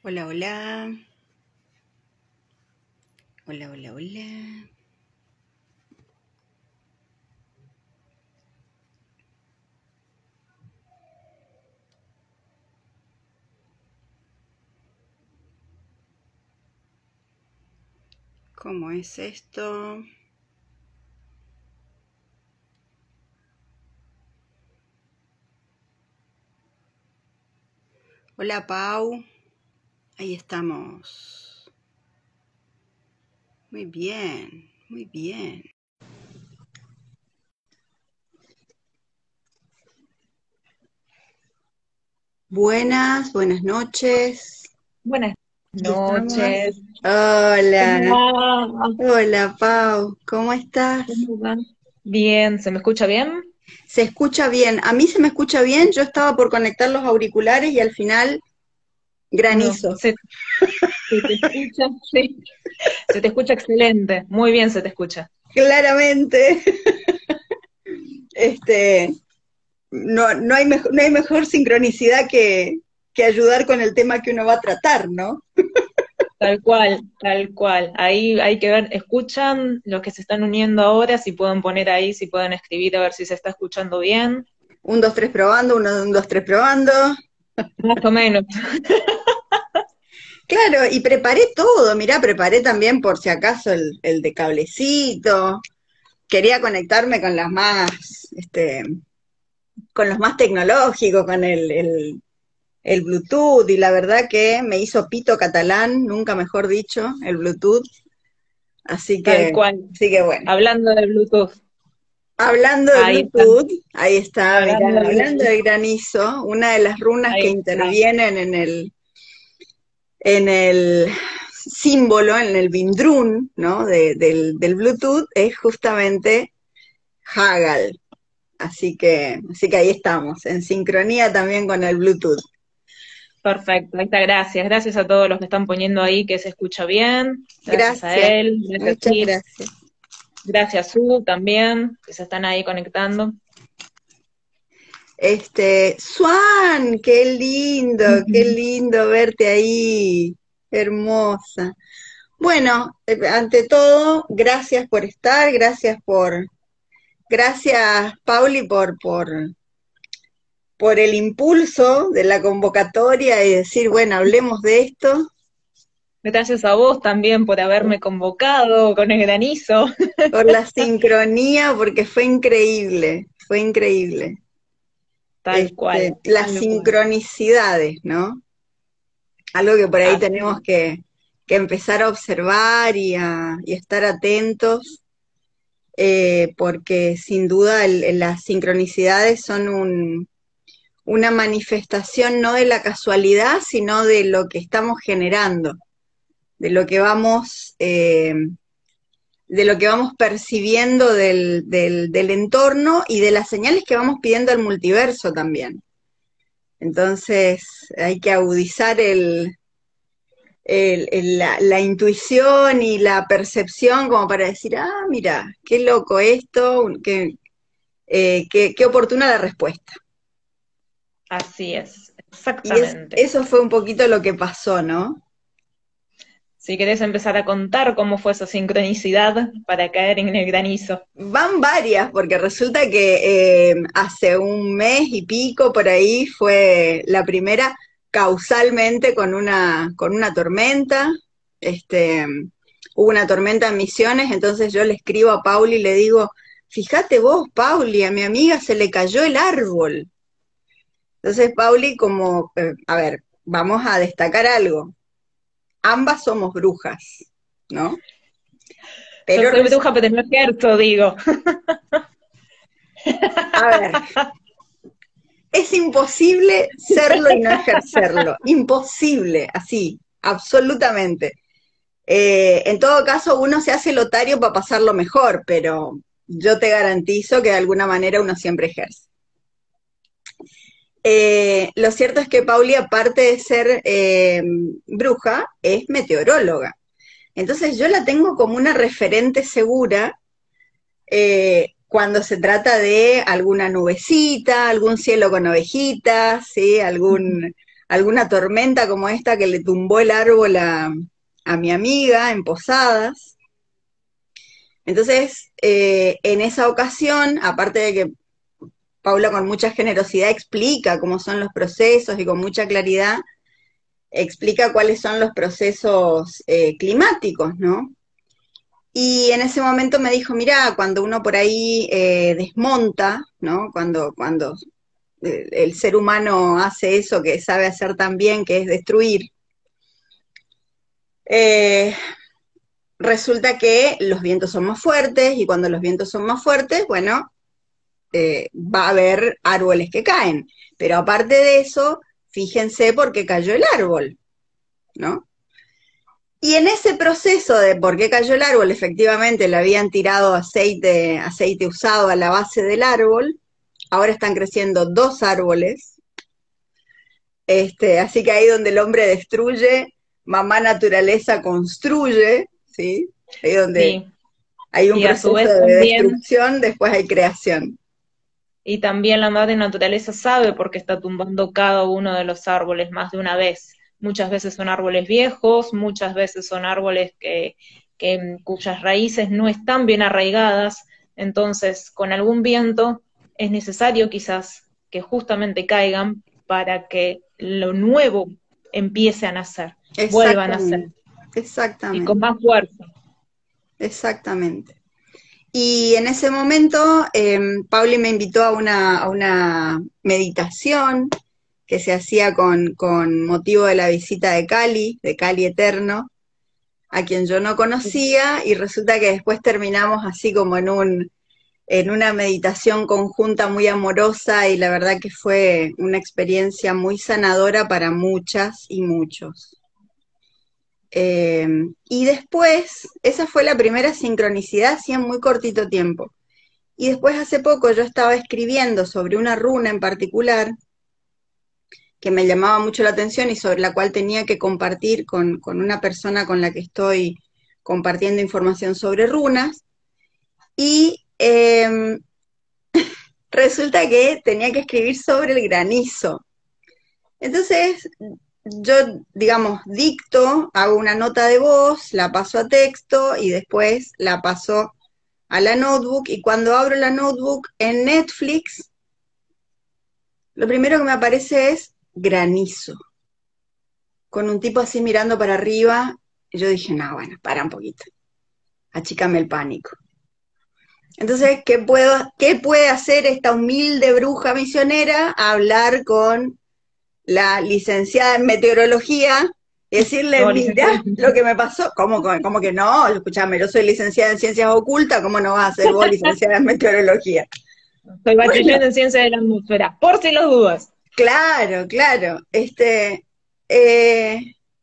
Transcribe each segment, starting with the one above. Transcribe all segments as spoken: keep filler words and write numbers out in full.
Hola, hola. Hola, hola, hola. ¿Cómo es esto? Hola, Pau. Ahí estamos. Muy bien, muy bien. Buenas, buenas noches. Buenas Aquí estamos. noches. Hola, ¿Cómo va? hola, Pau. ¿Cómo estás? ¿Cómo va? Bien, ¿se me escucha bien? Se escucha bien. A mí se me escucha bien. Yo estaba por conectar los auriculares y al final No, granizo. se, se te escucha, sí. Se te escucha excelente. Muy bien se te escucha. Claramente. Este, no, no, hay mejor, no hay mejor sincronicidad que, que ayudar con el tema que uno va a tratar, ¿no? Tal cual, tal cual. Ahí hay que ver, escuchan los que se están uniendo ahora, si pueden poner ahí, si pueden escribir a ver si se está escuchando bien. Un, dos, tres probando, uno, un, dos, tres probando. Más o menos. Claro, y preparé todo, mirá, preparé también por si acaso el, el de cablecito. Quería conectarme con las más, este, con los más tecnológicos, con el, el, el Bluetooth, y la verdad que me hizo pito catalán, nunca mejor dicho, el Bluetooth. Así Tal que, cual. así que bueno. Hablando de Bluetooth. Hablando de Ahí está. Bluetooth, ahí está, mirá, Hablando de hablando Bluetooth. de granizo, una de las runas que Ahí está. intervienen en el, en el símbolo, en el Vindrun, ¿no? De, del, del Bluetooth, es justamente Haggal. Así que, así que ahí estamos, en sincronía también con el Bluetooth. Perfecto, ahí está, gracias. Gracias a todos los que están poniendo ahí que se escucha bien. Gracias a Gracias, él, gracias muchas Tiff, gracias. gracias Su también, que se están ahí conectando. Este, Swan, qué lindo, qué lindo verte ahí, hermosa. Bueno, eh, ante todo, gracias por estar, gracias por, gracias Pauli por, por, por el impulso de la convocatoria y decir, bueno, hablemos de esto, Gracias a vos también por haberme convocado con el granizo. por la sincronía, porque fue increíble, fue increíble. Tal Este, cual, las tal cual. sincronicidades, ¿no? Algo que por ahí tenemos Así, que, que empezar a observar y a, y estar atentos, eh, porque sin duda el, las sincronicidades son un, una manifestación no de la casualidad, sino de lo que estamos generando, de lo que vamos, eh, de lo que vamos percibiendo del, del, del entorno y de las señales que vamos pidiendo al multiverso también. Entonces hay que agudizar el, el, el, la, la, intuición y la percepción como para decir, ah, mira, qué loco esto, qué, eh, qué, qué oportuna la respuesta. así es, Y es, exactamente. eso fue un poquito lo que pasó, ¿no? Si querés empezar a contar cómo fue esa sincronicidad para caer en el granizo. Van varias, porque resulta que eh, hace un mes y pico por ahí fue la primera causalmente con una, con una tormenta. Este, hubo una tormenta en Misiones, entonces yo le escribo a Pauli y le digo, fíjate vos, Pauli, a mi amiga se le cayó el árbol. Entonces Pauli, como, eh, a ver, vamos a destacar algo. Ambas somos brujas, ¿no? Yo Pero, soy bruja, pero no ejerzo, digo. a ver, es imposible serlo y no ejercerlo. Imposible, así, absolutamente. Eh, en todo caso, uno se hace lotario para pasarlo mejor, pero yo te garantizo que de alguna manera uno siempre ejerce. Eh, lo cierto es que Pauli, aparte de ser eh, bruja, es meteoróloga. Entonces yo la tengo como una referente segura eh, cuando se trata de alguna nubecita, algún cielo con ovejitas, ¿sí? algún, alguna tormenta como esta que le tumbó el árbol a, a mi amiga en Posadas. Entonces, eh, en esa ocasión, aparte de que Paula con mucha generosidad explica cómo son los procesos y con mucha claridad explica cuáles son los procesos eh, climáticos, ¿no? Y en ese momento me dijo, mira, cuando uno por ahí eh, desmonta, ¿no? Cuando, cuando el, el ser humano hace eso que sabe hacer tan bien, que es destruir, eh, resulta que los vientos son más fuertes y cuando los vientos son más fuertes, bueno, eh, va a haber árboles que caen. Pero aparte de eso, fíjense por qué cayó el árbol, ¿no? Y en ese proceso de por qué cayó el árbol, efectivamente le habían tirado aceite, aceite usado a la base del árbol, ahora están creciendo dos árboles, este, así que ahí donde el hombre destruye, mamá naturaleza construye, ¿sí? Ahí donde Sí. hay un Y a su proceso vez de también, destrucción, después hay creación. y también la madre naturaleza sabe por qué está tumbando cada uno de los árboles más de una vez. Muchas veces son árboles viejos, muchas veces son árboles que, que cuyas raíces no están bien arraigadas, entonces con algún viento es necesario quizás que justamente caigan para que lo nuevo empiece a nacer, vuelva a nacer, Exactamente, y con exactamente, más fuerza. exactamente. Y en ese momento, eh, Pauli me invitó a una, a una meditación que se hacía con, con motivo de la visita de Cali, de Cali Eterno, a quien yo no conocía, y resulta que después terminamos así como en un, en una meditación conjunta muy amorosa, y la verdad que fue una experiencia muy sanadora para muchas y muchos. Eh, y después, esa fue la primera sincronicidad, así en muy cortito tiempo. Y después hace poco yo estaba escribiendo sobre una runa en particular que me llamaba mucho la atención y sobre la cual tenía que compartir con, con una persona con la que estoy compartiendo información sobre runas. Y eh, resulta que tenía que escribir sobre el granizo. Entonces, yo, digamos, dicto, hago una nota de voz, la paso a texto y después la paso a la notebook. Y cuando abro la notebook en Netflix, lo primero que me aparece es granizo, con un tipo así mirando para arriba. Y yo dije, no, bueno, para un poquito, achícame el pánico. Entonces, ¿qué, puedo, ¿qué puede hacer esta humilde bruja misionera? Hablar con la licenciada en meteorología y decirle, No, licenciada. mira lo que me pasó. ¿Cómo, cómo que no? Escúchame, yo soy licenciada en ciencias ocultas, ¿cómo no vas a ser vos licenciada en meteorología? Soy bachiller Bueno, en ciencia de la atmósfera, por si las dudas. claro, claro. Este, eh,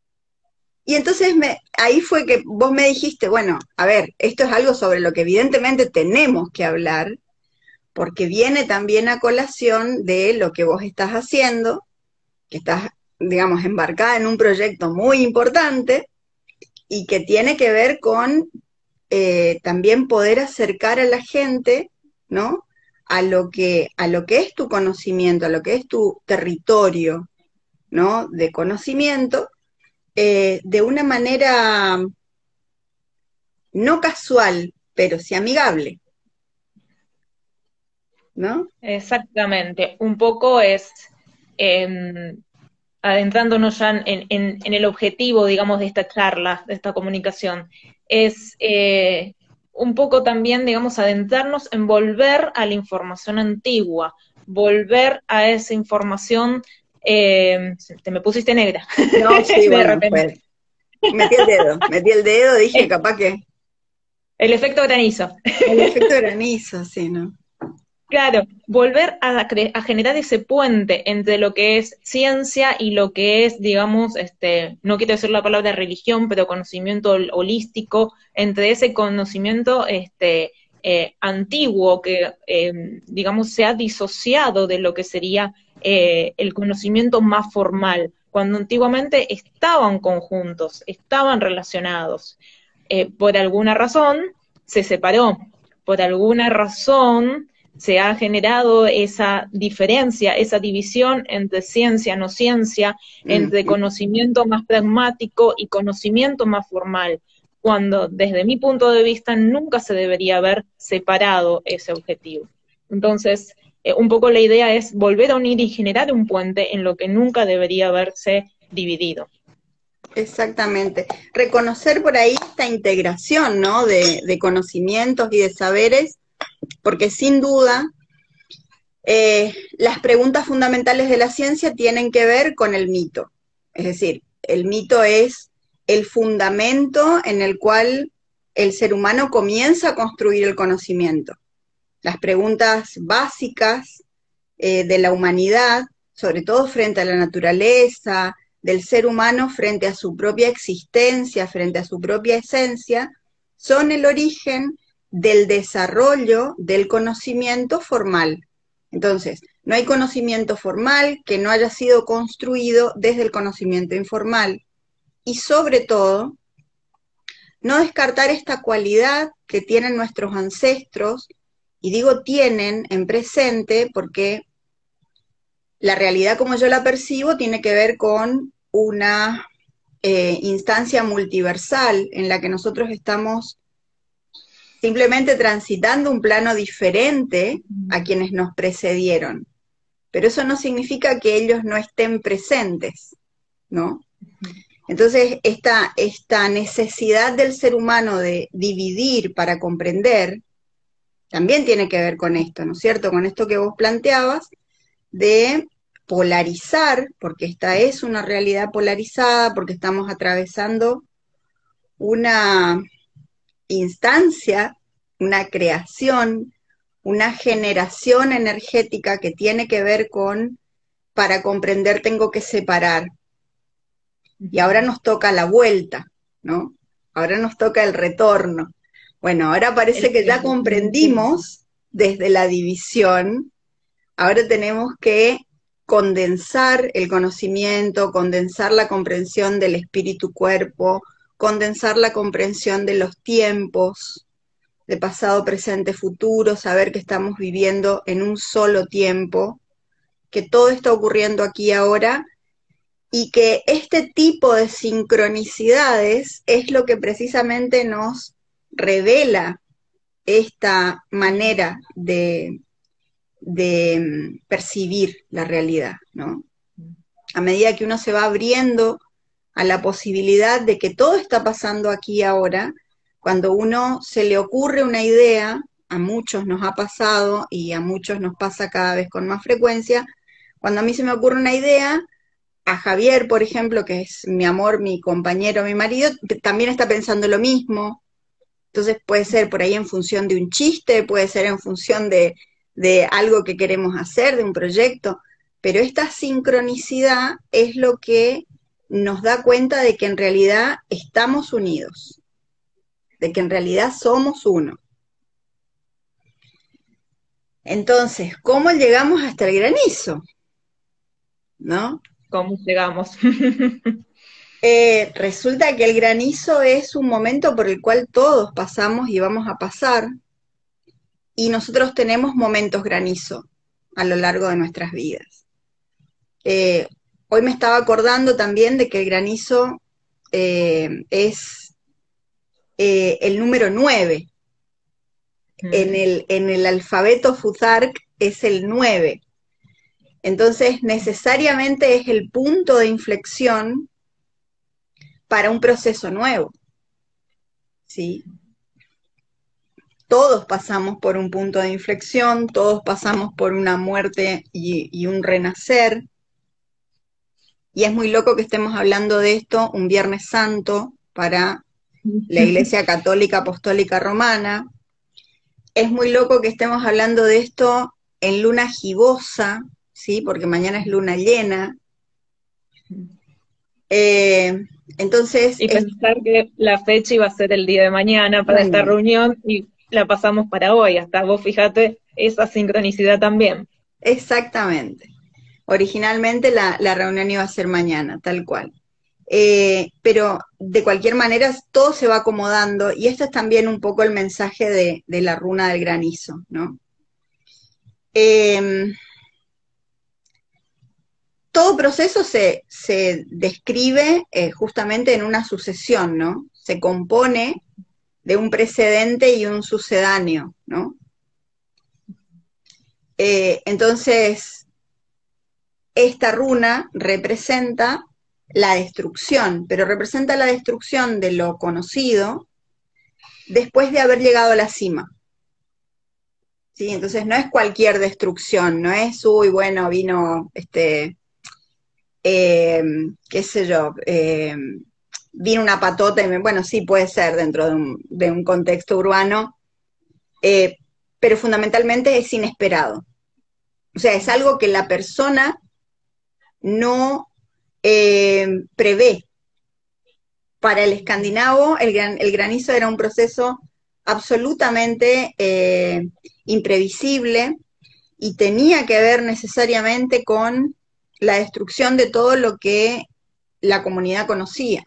y entonces me, ahí fue que vos me dijiste, bueno, a ver, esto es algo sobre lo que evidentemente tenemos que hablar, porque viene también a colación de lo que vos estás haciendo, que estás, digamos, embarcada en un proyecto muy importante y que tiene que ver con eh, también poder acercar a la gente, ¿no? A lo que, a lo que es tu conocimiento, a lo que es tu territorio, ¿no? De conocimiento, eh, de una manera no casual, pero sí amigable, ¿no? Exactamente. Un poco es, eh, adentrándonos ya en, en, en, el objetivo, digamos, de esta charla, de esta comunicación, es eh, un poco también, digamos, adentrarnos en volver a la información antigua, volver a esa información. Eh, te me pusiste negra. No, sí, De bueno, repente. pues metí el dedo, metí el dedo, dije El, capaz que el efecto granizo. el efecto granizo, sí, ¿no? Claro, volver a, a, generar ese puente entre lo que es ciencia y lo que es, digamos, este, no quiero decir la palabra religión, pero conocimiento holístico, entre ese conocimiento este, eh, antiguo que, eh, digamos, se ha disociado de lo que sería eh, el conocimiento más formal, cuando antiguamente estaban conjuntos, estaban relacionados. Eh, por alguna razón se separó, por alguna razón se ha generado esa diferencia, esa división entre ciencia, no ciencia, entre Ujú. conocimiento más pragmático y conocimiento más formal, cuando desde mi punto de vista nunca se debería haber separado ese objetivo. Entonces, eh, un poco la idea es volver a unir y generar un puente en lo que nunca debería haberse dividido. Exactamente. Reconocer por ahí esta integración, ¿no? De, de conocimientos y de saberes, porque sin duda eh, las preguntas fundamentales de la ciencia tienen que ver con el mito. Es decir, el mito es el fundamento en el cual el ser humano comienza a construir el conocimiento. Las preguntas básicas eh, de la humanidad, sobre todo frente a la naturaleza, del ser humano frente a su propia existencia, frente a su propia esencia, son el origen del desarrollo del conocimiento formal. Entonces, no hay conocimiento formal que no haya sido construido desde el conocimiento informal. Y sobre todo, no descartar esta cualidad que tienen nuestros ancestros, y digo tienen en presente porque la realidad como yo la percibo tiene que ver con una eh, instancia multiversal en la que nosotros estamos simplemente transitando un plano diferente a quienes nos precedieron. Pero eso no significa que ellos no estén presentes, ¿no? Entonces, esta, esta necesidad del ser humano de dividir para comprender también tiene que ver con esto, ¿no es cierto? Con esto que vos planteabas, de polarizar, porque esta es una realidad polarizada, porque estamos atravesando una instancia, una creación, una generación energética que tiene que ver con, para comprender tengo que separar. Y ahora nos toca la vuelta, ¿no? Ahora nos toca el retorno. Bueno, ahora parece que ya comprendimos desde la división, ahora tenemos que condensar el conocimiento, condensar la comprensión del espíritu-cuerpo, condensar la comprensión de los tiempos, de pasado, presente, futuro, saber que estamos viviendo en un solo tiempo, que todo está ocurriendo aquí ahora, y que este tipo de sincronicidades es lo que precisamente nos revela esta manera de, de percibir la realidad, ¿no? A medida que uno se va abriendo a la posibilidad de que todo está pasando aquí y ahora, cuando uno se le ocurre una idea, a muchos nos ha pasado y a muchos nos pasa cada vez con más frecuencia, cuando a mí se me ocurre una idea, a Javier, por ejemplo, que es mi amor, mi compañero, mi marido, también está pensando lo mismo. Entonces puede ser por ahí en función de un chiste, puede ser en función de, de algo que queremos hacer, de un proyecto, pero esta sincronicidad es lo que nos da cuenta de que en realidad estamos unidos, de que en realidad somos uno. Entonces, ¿cómo llegamos hasta el granizo? ¿No? ¿Cómo llegamos? Eh, resulta que el granizo es un momento por el cual todos pasamos y vamos a pasar, y nosotros tenemos momentos granizo a lo largo de nuestras vidas. Eh, hoy me estaba acordando también de que el granizo eh, es eh, el número nueve. En el, en el alfabeto Futhark es el nueve. Entonces, necesariamente es el punto de inflexión para un proceso nuevo. ¿Sí? Todos pasamos por un punto de inflexión, todos pasamos por una muerte y, y un renacer. Y es muy loco que estemos hablando de esto un Viernes Santo para la Iglesia Católica Apostólica Romana. Es muy loco que estemos hablando de esto en luna gibosa, ¿sí? Porque mañana es luna llena. Eh, entonces... Y Es, pensar que la fecha iba a ser el día de mañana para esta mañana. reunión y la pasamos para hoy. Hasta vos fíjate esa sincronicidad también. Exactamente. Originalmente la, la reunión iba a ser mañana, tal cual. Eh, pero de cualquier manera todo se va acomodando y esto es también un poco el mensaje de, de la runa del granizo, ¿no? Eh, todo proceso se, se describe eh, justamente en una sucesión, ¿no? Se compone de un precedente y un sucedáneo, ¿no? Eh, entonces, esta runa representa la destrucción, pero representa la destrucción de lo conocido después de haber llegado a la cima. ¿Sí? Entonces no es cualquier destrucción, no es, uy, bueno, vino, este, eh, qué sé yo, eh, vino una patota y me, bueno, sí puede ser dentro de un, de un contexto urbano, eh, pero fundamentalmente es inesperado. O sea, es algo que la persona no eh, prevé. Para el escandinavo, el, gran, el, granizo era un proceso absolutamente eh, imprevisible y tenía que ver necesariamente con la destrucción de todo lo que la comunidad conocía.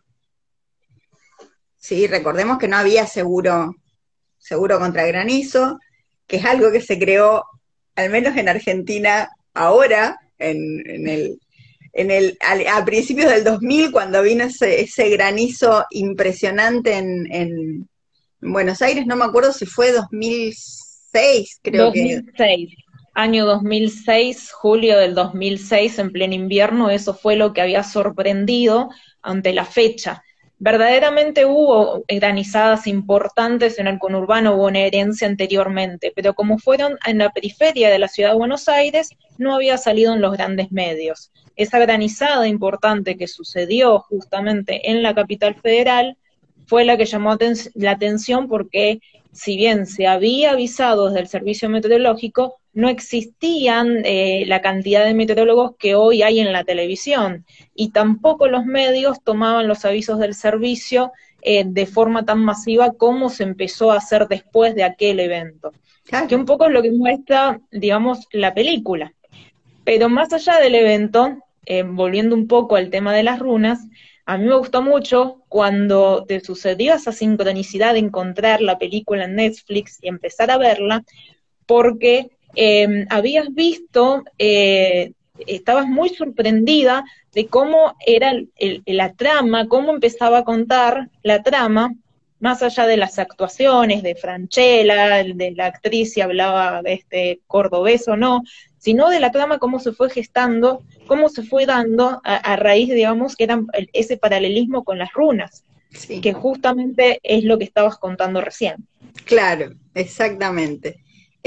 Sí, recordemos que no había seguro, seguro contra granizo, que es algo que se creó, al menos en Argentina, ahora, en, en el, en el, a, a, principios del dos mil, cuando vino ese, ese granizo impresionante en, en, Buenos Aires, no me acuerdo si fue dos mil seis, creo que. dos mil seis, año dos mil seis, julio del dos mil seis, en pleno invierno, eso fue lo que había sorprendido ante la fecha. Verdaderamente hubo granizadas importantes en el conurbano, hubo una herencia anteriormente, pero como fueron en la periferia de la ciudad de Buenos Aires, no había salido en los grandes medios. Esa granizada importante que sucedió justamente en la capital federal fue la que llamó aten la atención porque, si bien se había avisado desde el servicio meteorológico, no existían eh, la cantidad de meteorólogos que hoy hay en la televisión, y tampoco los medios tomaban los avisos del servicio eh, de forma tan masiva como se empezó a hacer después de aquel evento. Claro. Que un poco es lo que muestra, digamos, la película. Pero más allá del evento, eh, volviendo un poco al tema de las runas, a mí me gustó mucho cuando te sucedió esa sincronicidad de encontrar la película en Netflix y empezar a verla, porque eh, habías visto, eh, estabas muy sorprendida de cómo era el, el, la trama, cómo empezaba a contar la trama, más allá de las actuaciones de Francella, de la actriz si hablaba de este cordobés o no, sino de la trama, cómo se fue gestando, cómo se fue dando a, a raíz, digamos, que era ese paralelismo con las runas, sí, que justamente es lo que estabas contando recién. Claro, exactamente.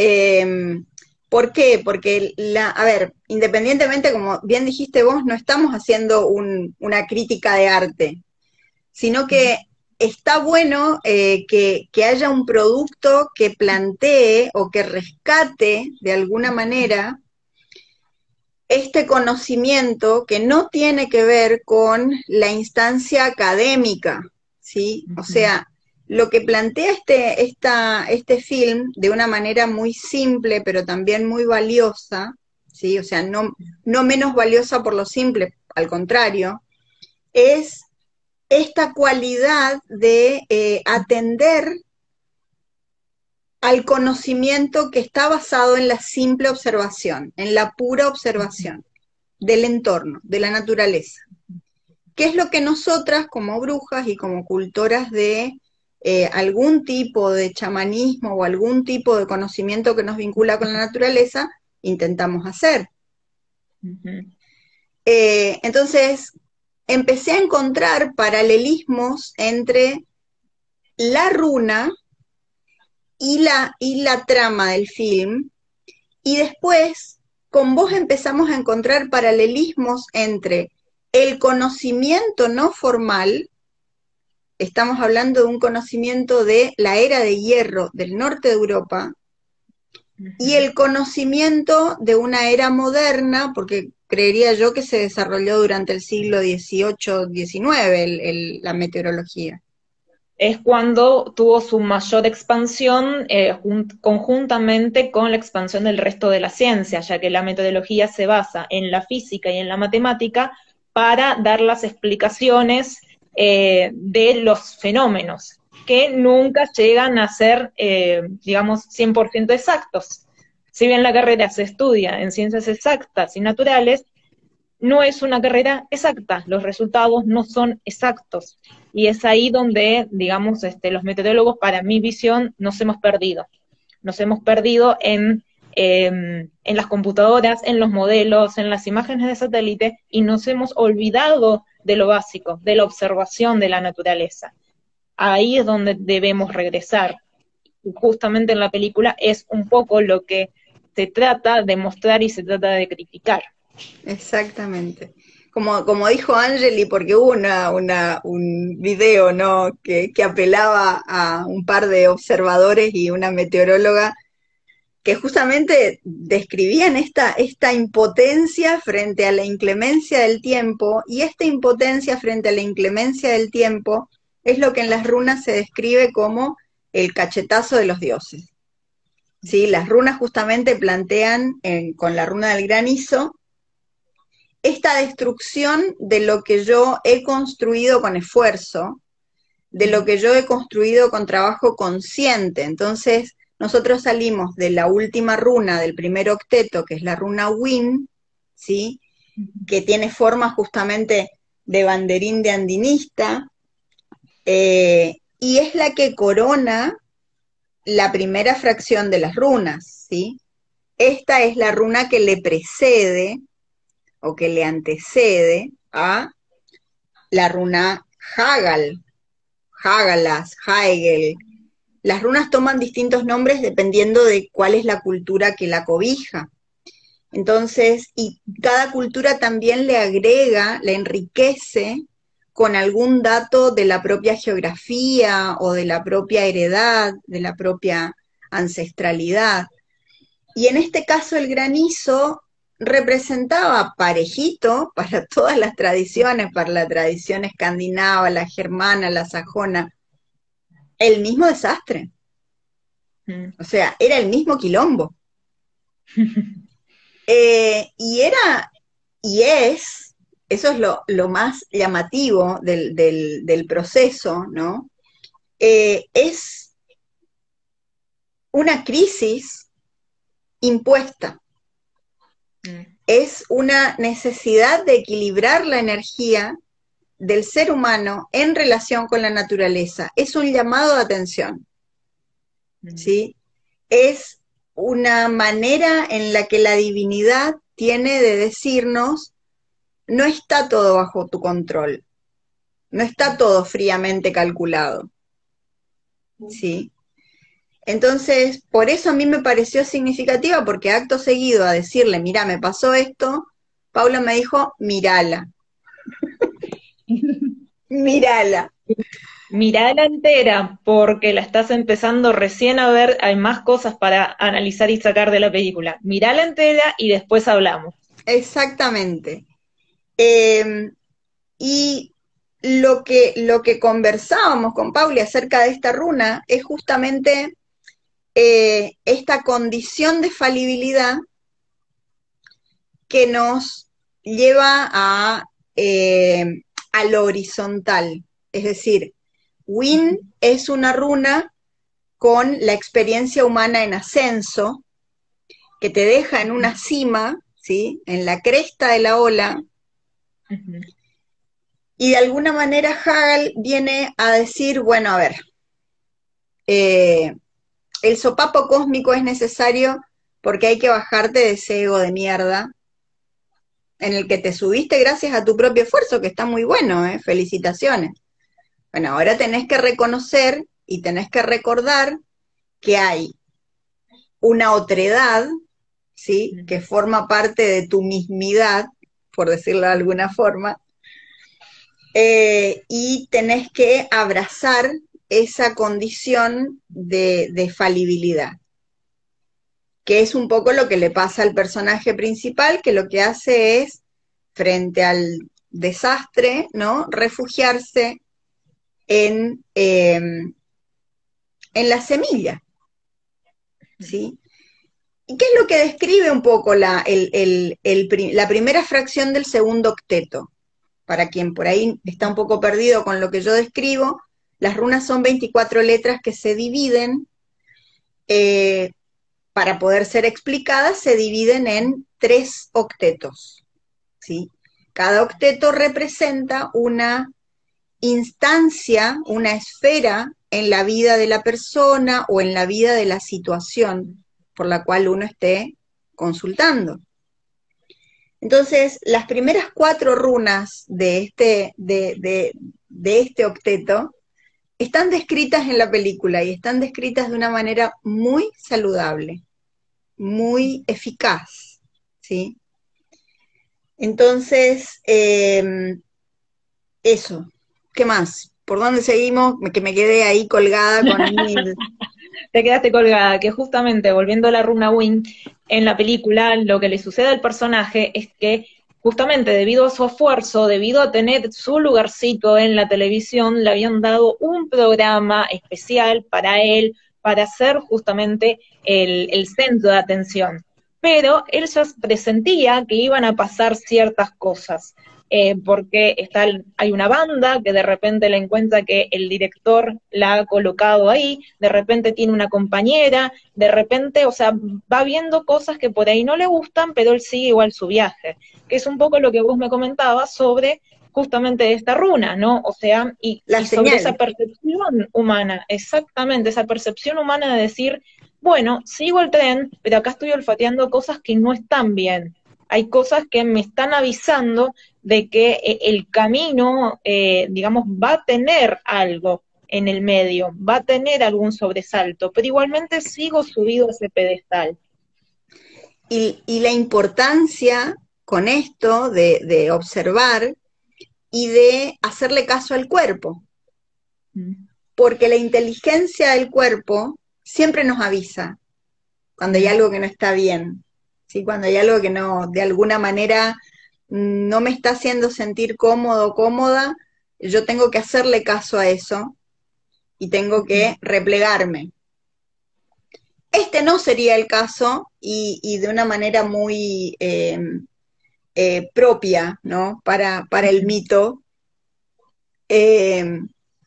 Eh, ¿Por qué? Porque, la, a ver, independientemente, como bien dijiste vos, no estamos haciendo un, una crítica de arte, sino que está bueno eh, que, que haya un producto que plantee o que rescate de alguna manera este conocimiento que no tiene que ver con la instancia académica, ¿sí? O sea, lo que plantea este, esta, este film de una manera muy simple, pero también muy valiosa, ¿sí? O sea, no, no menos valiosa por lo simple, al contrario, es esta cualidad de eh, atender al conocimiento que está basado en la simple observación, en la pura observación del entorno, de la naturaleza. ¿Qué es lo que nosotras como brujas y como cultoras de eh, algún tipo de chamanismo o algún tipo de conocimiento que nos vincula con la naturaleza intentamos hacer? Uh-huh. Eh, entonces, empecé a encontrar paralelismos entre la runa y la, y la trama del film, y después con vos empezamos a encontrar paralelismos entre el conocimiento no formal, estamos hablando de un conocimiento de la era de hierro del norte de Europa, uh-huh, y el conocimiento de una era moderna, porque creería yo que se desarrolló durante el siglo dieciocho diecinueve el, el, la meteorología. Es cuando tuvo su mayor expansión eh, conjuntamente con la expansión del resto de la ciencia, ya que la metodología se basa en la física y en la matemática para dar las explicaciones eh, de los fenómenos, que nunca llegan a ser, eh, digamos, cien por ciento exactos, si bien la carrera se estudia en ciencias exactas y naturales, no es una carrera exacta, los resultados no son exactos, y es ahí donde, digamos, este, los meteorólogos, para mi visión, nos hemos perdido. Nos hemos perdido en, eh, en las computadoras, en los modelos, en las imágenes de satélite, y nos hemos olvidado de lo básico, de la observación de la naturaleza. Ahí es donde debemos regresar. Y justamente en la película es un poco lo que se trata de mostrar y se trata de criticar. Exactamente. Como, como dijo Angeli, porque hubo una, una, un video, ¿no? que, que apelaba a un par de observadores y una meteoróloga que justamente describían esta, esta impotencia frente a la inclemencia del tiempo, y esta impotencia frente a la inclemencia del tiempo es lo que en las runas se describe como el cachetazo de los dioses. ¿Sí? Las runas justamente plantean, en, con la runa del granizo, esta destrucción de lo que yo he construido con esfuerzo, de lo que yo he construido con trabajo consciente. Entonces, nosotros salimos de la última runa del primer octeto, que es la runa Win, ¿sí? Que tiene forma justamente de banderín de andinista, eh, y es la que corona la primera fracción de las runas, ¿sí? Esta es la runa que le precede o que le antecede a la runa Hagal, Hagalas, Haegel. Las runas toman distintos nombres dependiendo de cuál es la cultura que la cobija. Entonces, y cada cultura también le agrega, le enriquece con algún dato de la propia geografía o de la propia heredad, de la propia ancestralidad. Y en este caso el granizo representaba parejito para todas las tradiciones, para la tradición escandinava, la germana, la sajona, el mismo desastre. Mm. O sea, era el mismo quilombo. eh, y era, y es, eso es lo, lo más llamativo del, del, del proceso, ¿no? Eh, es una crisis impuesta. Mm. Es una necesidad de equilibrar la energía del ser humano en relación con la naturaleza. Es un llamado de atención, ¿sí? Es una manera en la que la divinidad tiene de decirnos, no está todo bajo tu control, no está todo fríamente calculado, ¿sí? Entonces, por eso a mí me pareció significativa, porque acto seguido a decirle, mira, me pasó esto, Paula me dijo, mírala. Mírala. Mirala entera, porque la estás empezando recién a ver, hay más cosas para analizar y sacar de la película. Mirala entera y después hablamos. Exactamente. Eh, y lo que, lo que conversábamos con Pauli acerca de esta runa es justamente eh, esta condición de falibilidad que nos lleva a, eh, a lo horizontal. Es decir, Win es una runa con la experiencia humana en ascenso, que te deja en una cima, ¿sí? En la cresta de la ola, uh-huh. Y de alguna manera Hagel viene a decir, bueno, a ver, eh, el sopapo cósmico es necesario porque hay que bajarte de ese ego de mierda en el que te subiste gracias a tu propio esfuerzo, que está muy bueno, ¿eh? Felicitaciones. Bueno, ahora tenés que reconocer y tenés que recordar que hay una otredad, ¿sí? Que forma parte de tu mismidad, por decirlo de alguna forma, eh, y tenés que abrazar esa condición de, de falibilidad, que es un poco lo que le pasa al personaje principal, que lo que hace es, frente al desastre, ¿no? Refugiarse en, eh, en la semilla, ¿sí? ¿Y qué es lo que describe un poco la, el, el, el, la primera fracción del segundo octeto? Para quien por ahí está un poco perdido con lo que yo describo, las runas son veinticuatro letras que se dividen eh, para poder ser explicadas, se dividen en tres octetos, ¿sí? Cada octeto representa una instancia, una esfera en la vida de la persona o en la vida de la situación por la cual uno esté consultando. Entonces, las primeras cuatro runas de este, de, de, de este octeto están descritas en la película y están descritas de una manera muy saludable, muy eficaz, ¿sí? Entonces, eh, eso. ¿Qué más? ¿Por dónde seguimos? Que me quedé ahí colgada con mil... Te quedaste colgada, que justamente volviendo a la runa Wind, en la película lo que le sucede al personaje es que justamente debido a su esfuerzo, debido a tener su lugarcito en la televisión, le habían dado un programa especial para él, para ser justamente el, el centro de atención. Pero él ya presentía que iban a pasar ciertas cosas. Eh, porque está el, hay una banda que de repente le encuentra que el director la ha colocado ahí, de repente tiene una compañera, de repente, o sea, va viendo cosas que por ahí no le gustan, pero él sigue igual su viaje, que es un poco lo que vos me comentabas sobre justamente esta runa, ¿no? O sea, y, y sobre esa percepción humana, exactamente, esa percepción humana de decir, bueno, sigo el tren, pero acá estoy olfateando cosas que no están bien. Hay cosas que me están avisando de que eh, el camino, eh, digamos, va a tener algo en el medio, va a tener algún sobresalto, pero igualmente sigo subido a ese pedestal. Y, y la importancia con esto de, de observar y de hacerle caso al cuerpo, porque la inteligencia del cuerpo siempre nos avisa cuando hay algo que no está bien, ¿sí? Cuando hay algo que no, de alguna manera, no me está haciendo sentir cómodo o cómoda, yo tengo que hacerle caso a eso y tengo que replegarme. Este no sería el caso y, y de una manera muy eh, eh, propia, ¿no? Para, para el mito. Eh,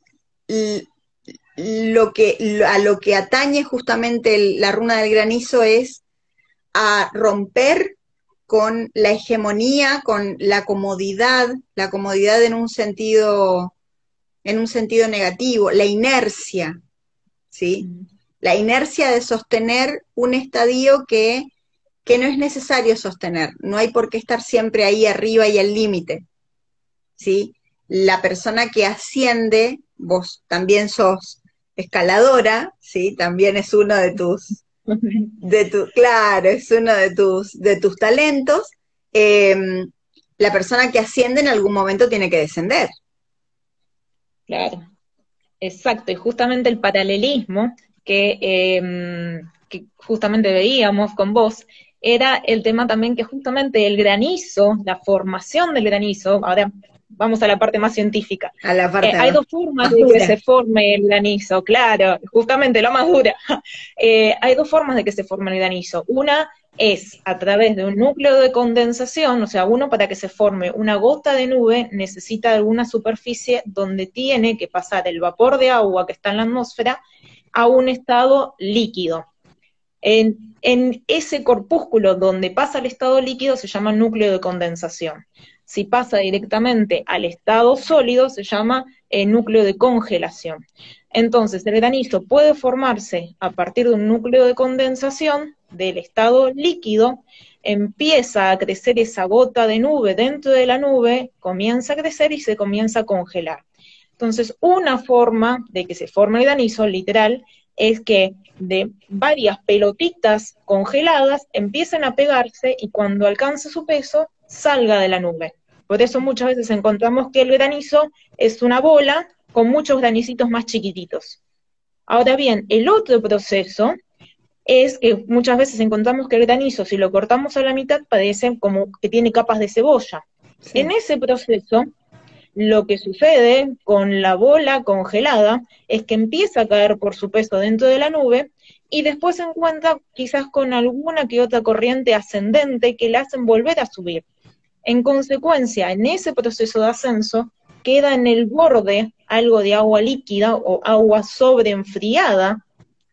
lo que, a lo que atañe justamente el, la runa del granizo es a romper con la hegemonía, con la comodidad, la comodidad en un sentido, en un sentido negativo, la inercia, ¿sí? Mm. La inercia de sostener un estadio que, que no es necesario sostener, no hay por qué estar siempre ahí arriba y al límite, ¿sí? La persona que asciende, vos también sos escaladora, ¿sí? También es uno de tus, de tu, claro, es uno de tus, de tus talentos. Eh, la persona que asciende en algún momento tiene que descender. Claro, exacto, y justamente el paralelismo que, eh, que justamente veíamos con vos, era el tema también que justamente el granizo, la formación del granizo, ahora vamos a la parte más científica. A la parte eh, hay dos formas de que se forme el granizo, claro, justamente lo más dura. Eh, hay dos formas de que se forme el granizo. Una es a través de un núcleo de condensación, o sea, uno para que se forme una gota de nube necesita alguna superficie donde tiene que pasar el vapor de agua que está en la atmósfera a un estado líquido. En, en ese corpúsculo donde pasa el estado líquido se llama núcleo de condensación. Si pasa directamente al estado sólido se llama eh, núcleo de congelación. Entonces el granizo puede formarse a partir de un núcleo de condensación del estado líquido, empieza a crecer esa gota de nube dentro de la nube, comienza a crecer y se comienza a congelar. Entonces una forma de que se forme el granizo, literal, es que de varias pelotitas congeladas empiecen a pegarse y cuando alcance su peso salga de la nube. Por eso muchas veces encontramos que el granizo es una bola con muchos granicitos más chiquititos. Ahora bien, el otro proceso es que muchas veces encontramos que el granizo, si lo cortamos a la mitad, parece como que tiene capas de cebolla. Sí. En ese proceso, lo que sucede con la bola congelada es que empieza a caer por su peso dentro de la nube y después se encuentra quizás con alguna que otra corriente ascendente que la hacen volver a subir. En consecuencia, en ese proceso de ascenso, queda en el borde algo de agua líquida o agua sobreenfriada,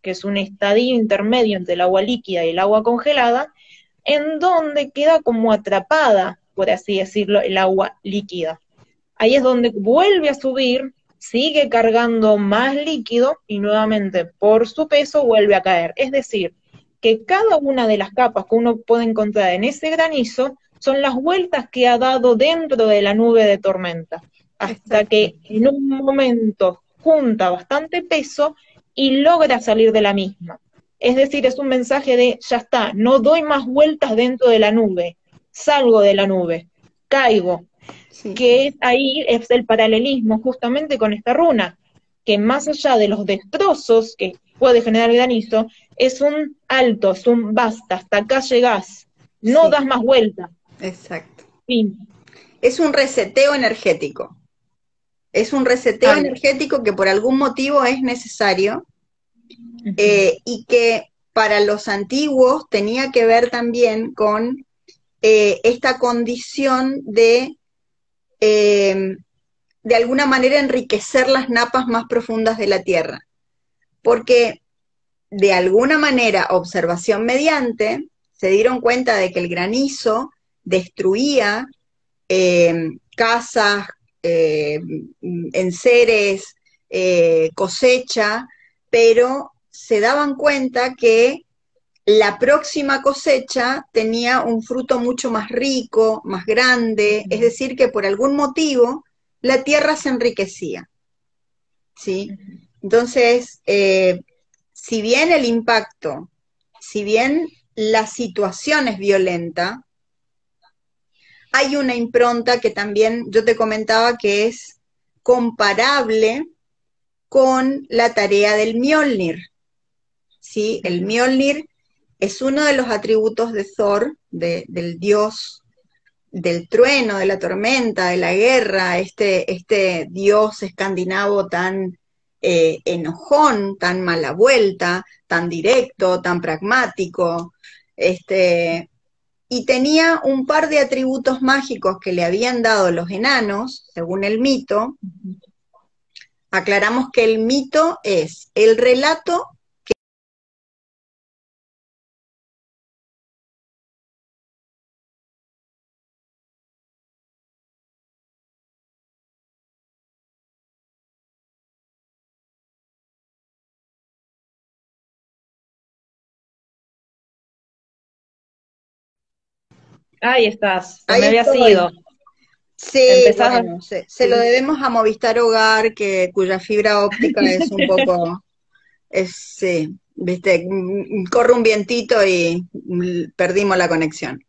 que es un estadio intermedio entre el agua líquida y el agua congelada, en donde queda como atrapada, por así decirlo, el agua líquida. Ahí es donde vuelve a subir, sigue cargando más líquido y nuevamente por su peso vuelve a caer. Es decir, que cada una de las capas que uno puede encontrar en ese granizo son las vueltas que ha dado dentro de la nube de tormenta, hasta Exacto. que en un momento junta bastante peso y logra salir de la misma. Es decir, es un mensaje de, ya está, no doy más vueltas dentro de la nube, salgo de la nube, caigo, Sí, que es, ahí es el paralelismo justamente con esta runa, que más allá de los destrozos que puede generar el granizo, es un alto, es un basta, hasta acá llegás, no sí, das más vueltas, exacto. fin. Es un reseteo energético. Es un reseteo Ahí. energético que por algún motivo es necesario, Ujú. eh, y que para los antiguos tenía que ver también con eh, esta condición de, eh, de alguna manera, enriquecer las napas más profundas de la Tierra. Porque de alguna manera, observación mediante, se dieron cuenta de que el granizo destruía eh, casas, eh, enseres, eh, cosecha, pero se daban cuenta que la próxima cosecha tenía un fruto mucho más rico, más grande, es Ujú. decir, que por algún motivo la tierra se enriquecía, ¿sí? Ujú. Entonces, eh, si bien el impacto, si bien la situación es violenta, hay una impronta que también yo te comentaba que es comparable con la tarea del Mjolnir, ¿sí? El Ujú. Mjolnir es uno de los atributos de Thor, de, del dios del trueno, de la tormenta, de la guerra, este, este dios escandinavo tan eh, enojón, tan mala vuelta, tan directo, tan pragmático, este, y tenía un par de atributos mágicos que le habían dado los enanos, según el mito. Ujú. Aclaramos que el mito es el relato. Ahí estás, se Ahí me había estoy. ido. Sí, Empezás, bueno, se, se lo sí. debemos a Movistar Hogar, que, cuya fibra óptica es un poco, es, sí, viste, mm, corre un vientito y mm, perdimos la conexión.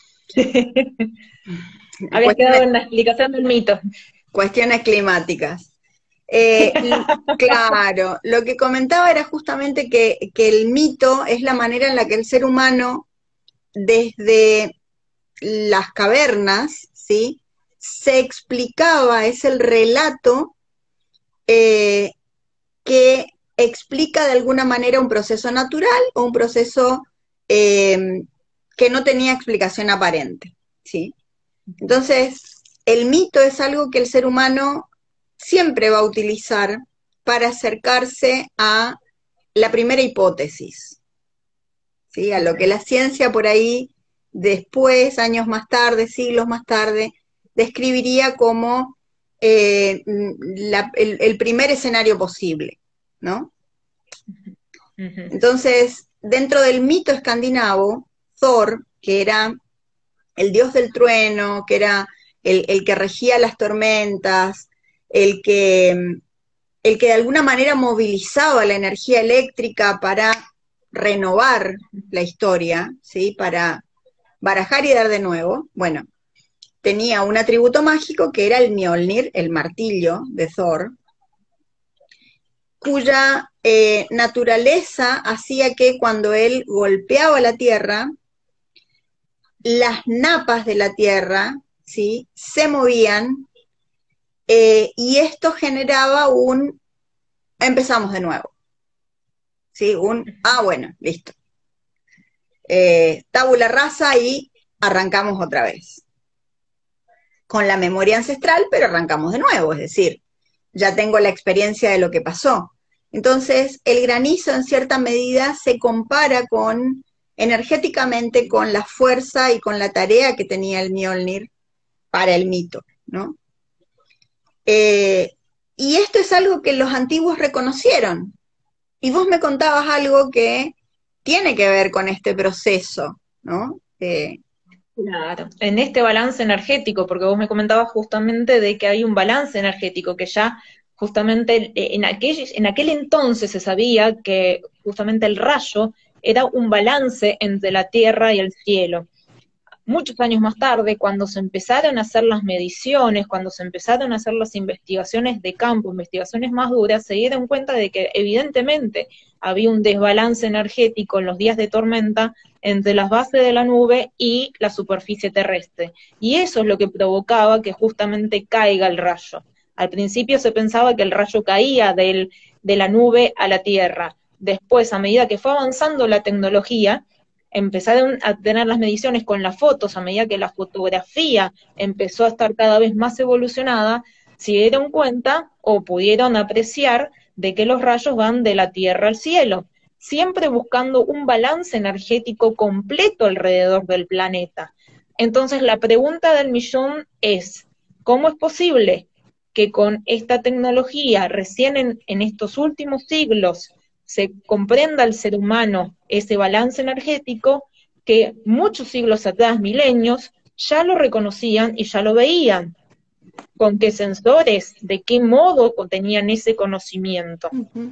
Habías quedado Cuestiones, en la explicación del mito. cuestiones climáticas. Eh, claro, lo que comentaba era justamente que, que el mito es la manera en la que el ser humano, desde las cavernas, ¿sí? Se explicaba, es el relato eh, que explica de alguna manera un proceso natural o un proceso eh, que no tenía explicación aparente, ¿sí? Entonces, el mito es algo que el ser humano siempre va a utilizar para acercarse a la primera hipótesis, ¿sí? A lo que la ciencia por ahí después, años más tarde, siglos más tarde, describiría como eh, la, el, el, primer escenario posible, ¿no? Ujú. Entonces, dentro del mito escandinavo, Thor, que era el dios del trueno, que era el, el que regía las tormentas, el que, el que de alguna manera movilizaba la energía eléctrica para renovar la historia, ¿sí? Para barajar y dar de nuevo. Bueno, tenía un atributo mágico que era el Mjolnir, el martillo de Thor, cuya eh, naturaleza hacía que cuando él golpeaba la tierra, las napas de la tierra, ¿sí? Se movían, eh, y esto generaba un, empezamos de nuevo, ¿sí? Un, ah, bueno, listo. Eh, tabula rasa y arrancamos otra vez. Con la memoria ancestral, pero arrancamos de nuevo, es decir, ya tengo la experiencia de lo que pasó. Entonces, el granizo en cierta medida se compara con, energéticamente, con la fuerza y con la tarea que tenía el Mjolnir para el mito, ¿no? Eh, y esto es algo que los antiguos reconocieron. Y vos me contabas algo que tiene que ver con este proceso, ¿no? Eh, Claro, en este balance energético, porque vos me comentabas justamente de que hay un balance energético que ya justamente eh, en aquel, en aquel entonces se sabía que justamente el rayo era un balance entre la tierra y el cielo. Muchos años más tarde, cuando se empezaron a hacer las mediciones, cuando se empezaron a hacer las investigaciones de campo, investigaciones más duras, se dieron cuenta de que evidentemente había un desbalance energético en los días de tormenta entre las bases de la nube y la superficie terrestre. Y eso es lo que provocaba que justamente caiga el rayo. Al principio se pensaba que el rayo caía del, de la nube a la tierra. Después, a medida que fue avanzando la tecnología, empezaron a tener las mediciones con las fotos, a medida que la fotografía empezó a estar cada vez más evolucionada, se dieron cuenta o pudieron apreciar de que los rayos van de la Tierra al cielo, siempre buscando un balance energético completo alrededor del planeta. Entonces la pregunta del millón es, ¿cómo es posible que con esta tecnología recién en, en estos últimos siglos se comprenda al ser humano ese balance energético que muchos siglos atrás, milenios, ya lo reconocían y ya lo veían? ¿Con qué sensores? ¿De qué modo tenían ese conocimiento? uh-huh.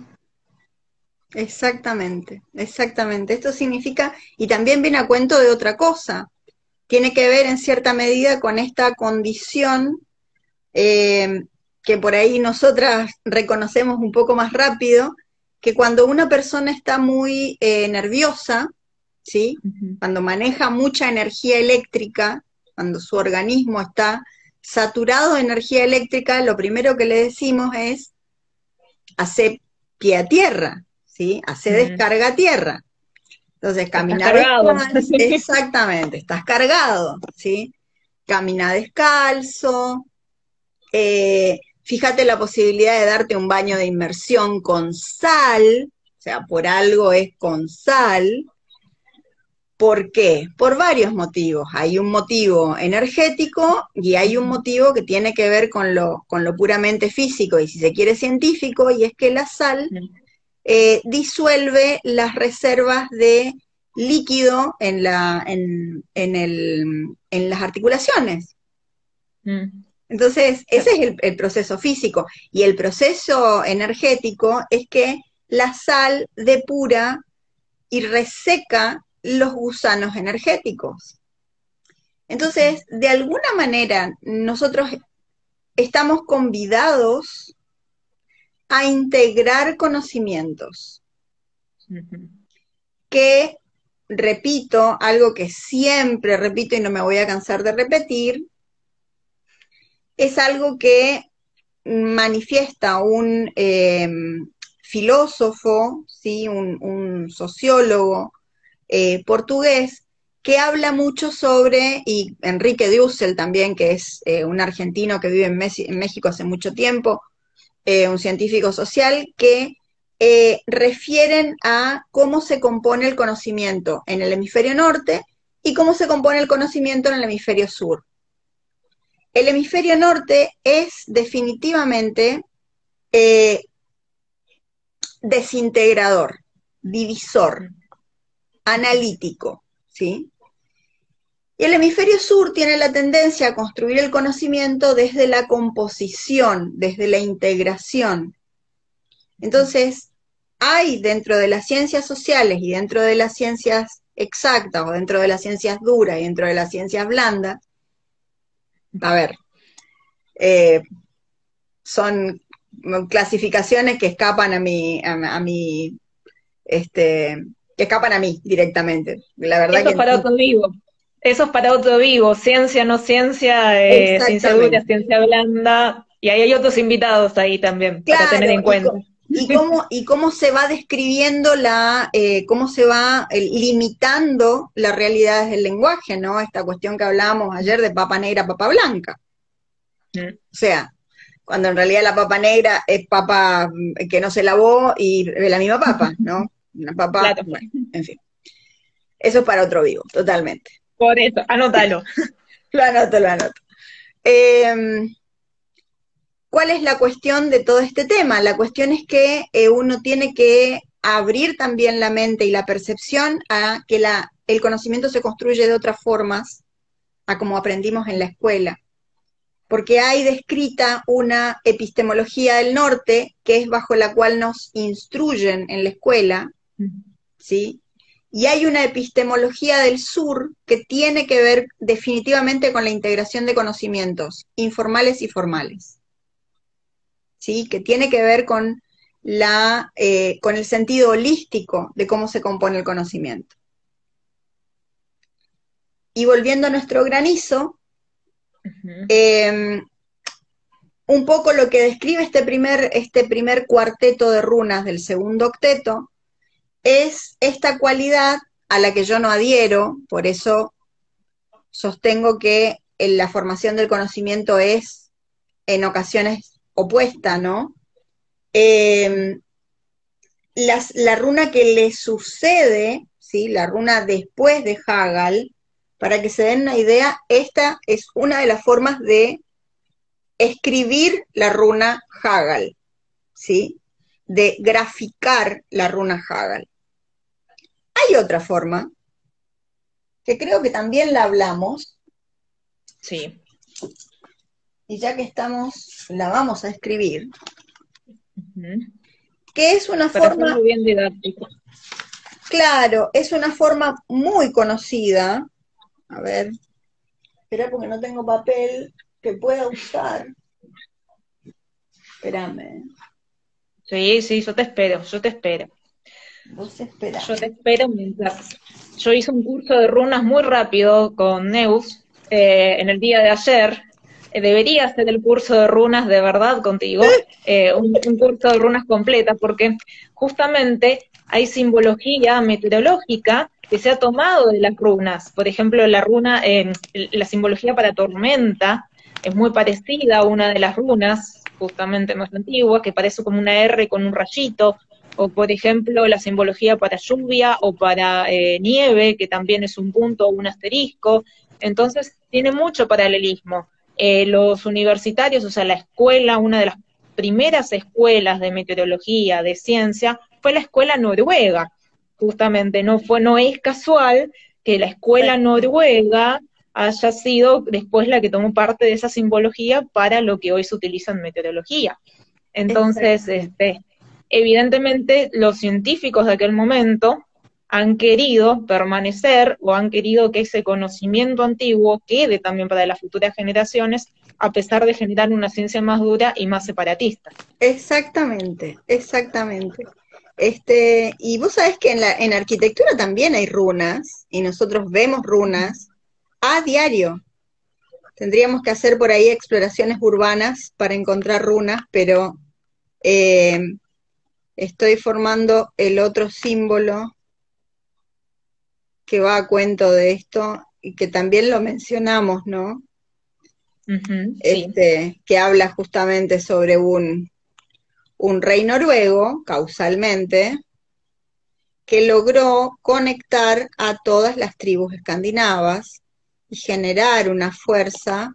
Exactamente, exactamente. Esto significa, y también viene a cuento de otra cosa, tiene que ver en cierta medida con esta condición eh, que por ahí nosotras reconocemos un poco más rápido, que cuando una persona está muy eh, nerviosa, ¿sí? Uh-huh. Cuando maneja mucha energía eléctrica, cuando su organismo está saturado de energía eléctrica, lo primero que le decimos es, hace pie a tierra, ¿sí? Hace uh-huh. descarga a tierra. Entonces, caminar descalzo, exactamente, estás cargado, ¿sí? Camina descalzo, eh, fíjate la posibilidad de darte un baño de inmersión con sal, o sea, por algo es con sal. ¿Por qué? Por varios motivos. Hay un motivo energético y hay un motivo que tiene que ver con lo, con lo puramente físico y si se quiere científico, y es que la sal eh, disuelve las reservas de líquido en, la, en, en, el, en las articulaciones. Mm. Entonces, ese es el, el proceso físico. Y el proceso energético es que la sal depura y reseca los gusanos energéticos. Entonces, de alguna manera, nosotros estamos convidados a integrar conocimientos uh-huh. que, repito, algo que siempre repito y no me voy a cansar de repetir, es algo que manifiesta un eh, filósofo, ¿sí? un, un sociólogo eh, portugués, que habla mucho sobre, y Enrique Dussel también, que es eh, un argentino que vive en, en México hace mucho tiempo, eh, un científico social, que eh, refieren a cómo se compone el conocimiento en el hemisferio norte y cómo se compone el conocimiento en el hemisferio sur. El hemisferio norte es definitivamente eh, desintegrador, divisor, analítico, ¿sí? Y el hemisferio sur tiene la tendencia a construir el conocimiento desde la composición, desde la integración. Entonces, hay dentro de las ciencias sociales y dentro de las ciencias exactas o dentro de las ciencias duras y dentro de las ciencias blandas, a ver, eh, son clasificaciones que escapan a mi, a, a mi, este, que escapan a mí directamente. La verdad Eso que es para otro vivo. Eso es para otro vivo. Ciencia, no ciencia, eh, ciencia dura, ciencia blanda. Y ahí hay otros invitados ahí también, claro, para tener en cuenta. Y, y, cómo, y cómo se va describiendo la, eh, cómo se va eh, limitando las realidades del lenguaje, ¿no? Esta cuestión que hablábamos ayer de papa negra, papa blanca. Mm. O sea, cuando en realidad la papa negra es papa que no se lavó y es la misma papa, ¿no? Una papa, Claro. bueno, en fin. Eso es para otro vivo, totalmente. Por eso, anótalo. Lo anoto, lo anoto. Eh, ¿Cuál es la cuestión de todo este tema? La cuestión es que eh, uno tiene que abrir también la mente y la percepción a que la, el conocimiento se construye de otras formas a como aprendimos en la escuela. Porque hay descrita una epistemología del norte que es bajo la cual nos instruyen en la escuela, ¿sí? Y hay una epistemología del sur que tiene que ver definitivamente con la integración de conocimientos informales y formales, ¿sí? Que tiene que ver con, la, eh, con el sentido holístico de cómo se compone el conocimiento. Y volviendo a nuestro granizo, uh-huh. eh, un poco lo que describe este primer, este primer cuarteto de runas del segundo octeto es esta cualidad a la que yo no adhiero, por eso sostengo que en la formación del conocimiento es en ocasiones opuesta, ¿no? Eh, las, la runa que le sucede, ¿sí? La runa después de Hagal, para que se den una idea, esta es una de las formas de escribir la runa Hagal, ¿sí? De graficar la runa Hagal. Hay otra forma, que creo que también la hablamos. Sí. Y ya que estamos, la vamos a escribir. Uh-huh. Que es una Para forma... hacerlo bien didáctico. Claro, es una forma muy conocida. A ver, espera porque no tengo papel que pueda usar. Espérame. Sí, sí, yo te espero, yo te espero. Vos esperá. Yo te espero mientras... Yo hice un curso de runas muy rápido con Neus eh, en el día de ayer. Eh, debería hacer el curso de runas de verdad contigo, eh, un, un curso de runas completa, porque justamente hay simbología meteorológica que se ha tomado de las runas. Por ejemplo, la runa, eh, la simbología para tormenta es muy parecida a una de las runas, justamente más antiguas, que parece como una R con un rayito, o por ejemplo la simbología para lluvia o para eh, nieve, que también es un punto o un asterisco. Entonces tiene mucho paralelismo. Eh, los universitarios, o sea, la escuela, una de las primeras escuelas de meteorología, de ciencia, fue la escuela noruega. Justamente no fue, no es casual que la escuela noruega haya sido después la que tomó parte de esa simbología para lo que hoy se utiliza en meteorología. Entonces, este, evidentemente los científicos de aquel momento han querido permanecer o han querido que ese conocimiento antiguo quede también para las futuras generaciones, a pesar de generar una ciencia más dura y más separatista. Exactamente, exactamente. Este, y vos sabés que en la en arquitectura también hay runas, y nosotros vemos runas a diario. Tendríamos que hacer por ahí exploraciones urbanas para encontrar runas, pero eh, estoy formando el otro símbolo que va a cuento de esto y que también lo mencionamos, ¿no? Uh-huh, este, sí. Que habla justamente sobre un, un rey noruego, causalmente, que logró conectar a todas las tribus escandinavas y generar una fuerza,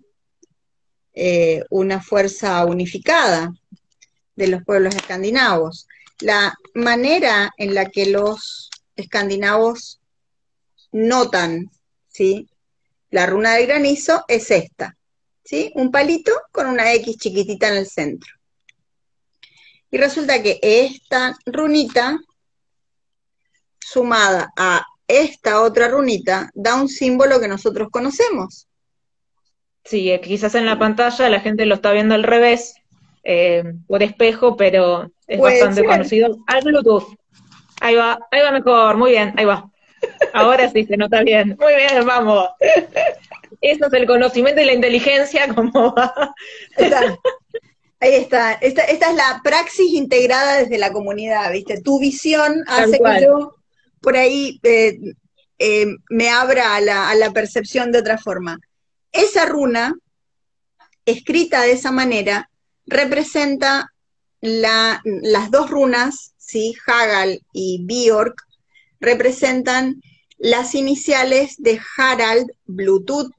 eh, una fuerza unificada de los pueblos escandinavos. La manera en la que los escandinavos notan, ¿sí?, la runa del granizo es esta, ¿sí? Un palito con una X chiquitita en el centro. Y resulta que esta runita, sumada a esta otra runita, da un símbolo que nosotros conocemos. Sí, quizás en la pantalla la gente lo está viendo al revés, eh, por espejo, pero es Puede bastante ser. conocido. Al Bluetooth. Ahí va, ahí va mejor, muy bien, ahí va. Ahora sí se nota bien. Muy bien, vamos. Eso es el conocimiento y la inteligencia, como va. Está. Ahí está. Esta, esta es la praxis integrada desde la comunidad, ¿viste? Tu visión hace que yo por ahí eh, eh, me abra a la, a la percepción de otra forma. Esa runa, escrita de esa manera, representa la, las dos runas, ¿sí? Hagal y Björk, representan las iniciales de Harald Bluetooth.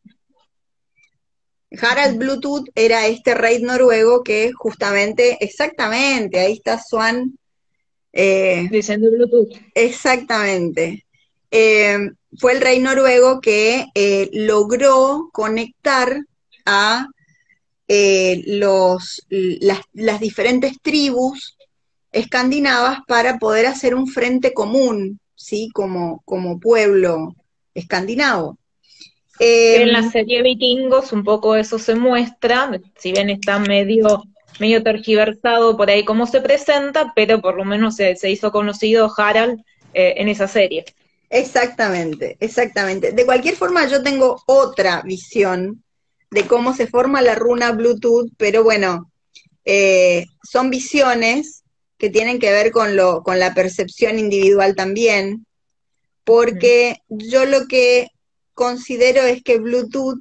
Harald Bluetooth era este rey noruego que justamente, exactamente, ahí está Swan. Eh, Diciendo Bluetooth. exactamente. Eh, fue el rey noruego que eh, logró conectar a eh, los, las, las diferentes tribus escandinavas para poder hacer un frente común, ¿sí? Como, como pueblo escandinavo. Que Eh, en la serie Vikingos un poco eso se muestra, si bien está medio, medio tergiversado por ahí cómo se presenta, pero por lo menos se, se hizo conocido Harald eh, en esa serie. exactamente, exactamente. De cualquier forma, yo tengo otra visión de cómo se forma la runa Bluetooth, pero bueno, eh, son visiones que tienen que ver con, lo, con la percepción individual también, porque yo lo que considero es que Bluetooth,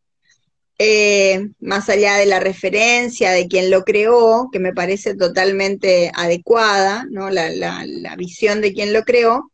eh, más allá de la referencia de quien lo creó, que me parece totalmente adecuada, ¿no? la, la, la visión de quien lo creó,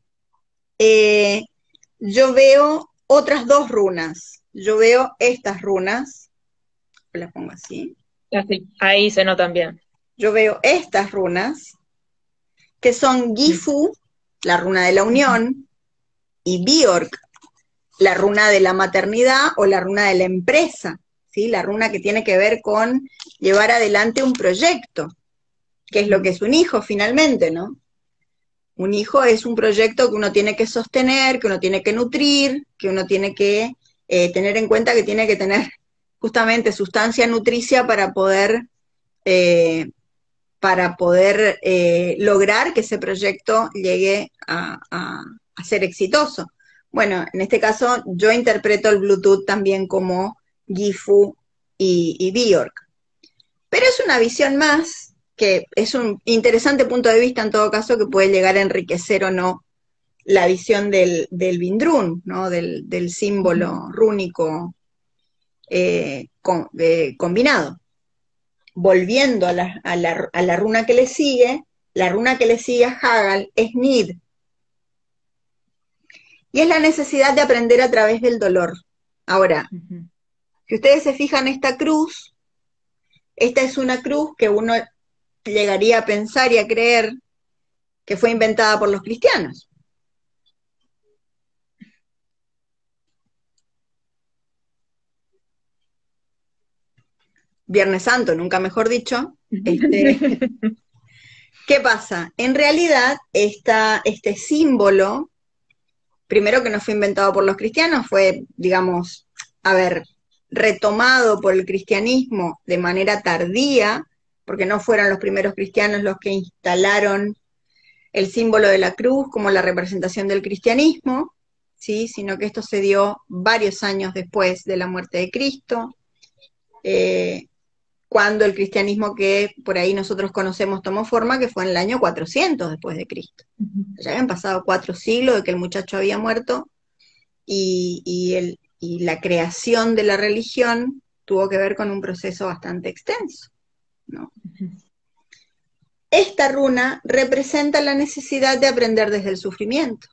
eh, yo veo otras dos runas. Yo veo estas runas, las pongo así. Así, ahí se notan bien. Yo veo estas runas, que son Gifu, la runa de la unión, y Björk, la runa de la maternidad o la runa de la empresa, ¿sí? La runa que tiene que ver con llevar adelante un proyecto, que es lo que es un hijo finalmente, ¿no? Un hijo es un proyecto que uno tiene que sostener, que uno tiene que nutrir, que uno tiene que eh, tener en cuenta que tiene que tener justamente sustancia nutricia para poder, eh, para poder eh, lograr que ese proyecto llegue a, a, a ser exitoso. Bueno, en este caso yo interpreto el Bluetooth también como Gifu y, y Björk. Pero es una visión más, que es un interesante punto de vista en todo caso, que puede llegar a enriquecer o no la visión del, del Vindrún, ¿no? del, del símbolo rúnico eh, con, eh, combinado. Volviendo a la, a, la, a la runa que le sigue, la runa que le sigue a Hagal es Nid. Y es la necesidad de aprender a través del dolor. Ahora, uh-huh. si ustedes se fijan esta cruz, esta es una cruz que uno llegaría a pensar y a creer que fue inventada por los cristianos. Viernes Santo, nunca mejor dicho. Este, ¿qué pasa? En realidad, esta, este símbolo, primero que no fue inventado por los cristianos, fue, digamos, a ver, retomado por el cristianismo de manera tardía, porque no fueron los primeros cristianos los que instalaron el símbolo de la cruz como la representación del cristianismo, ¿sí? Sino que esto se dio varios años después de la muerte de Cristo, eh, cuando el cristianismo que por ahí nosotros conocemos tomó forma, que fue en el año cuatrocientos después de Cristo. Uh-huh. Ya habían pasado cuatro siglos de que el muchacho había muerto y, y, el, y la creación de la religión tuvo que ver con un proceso bastante extenso, ¿no? Uh-huh. Esta runa representa la necesidad de aprender desde el sufrimiento.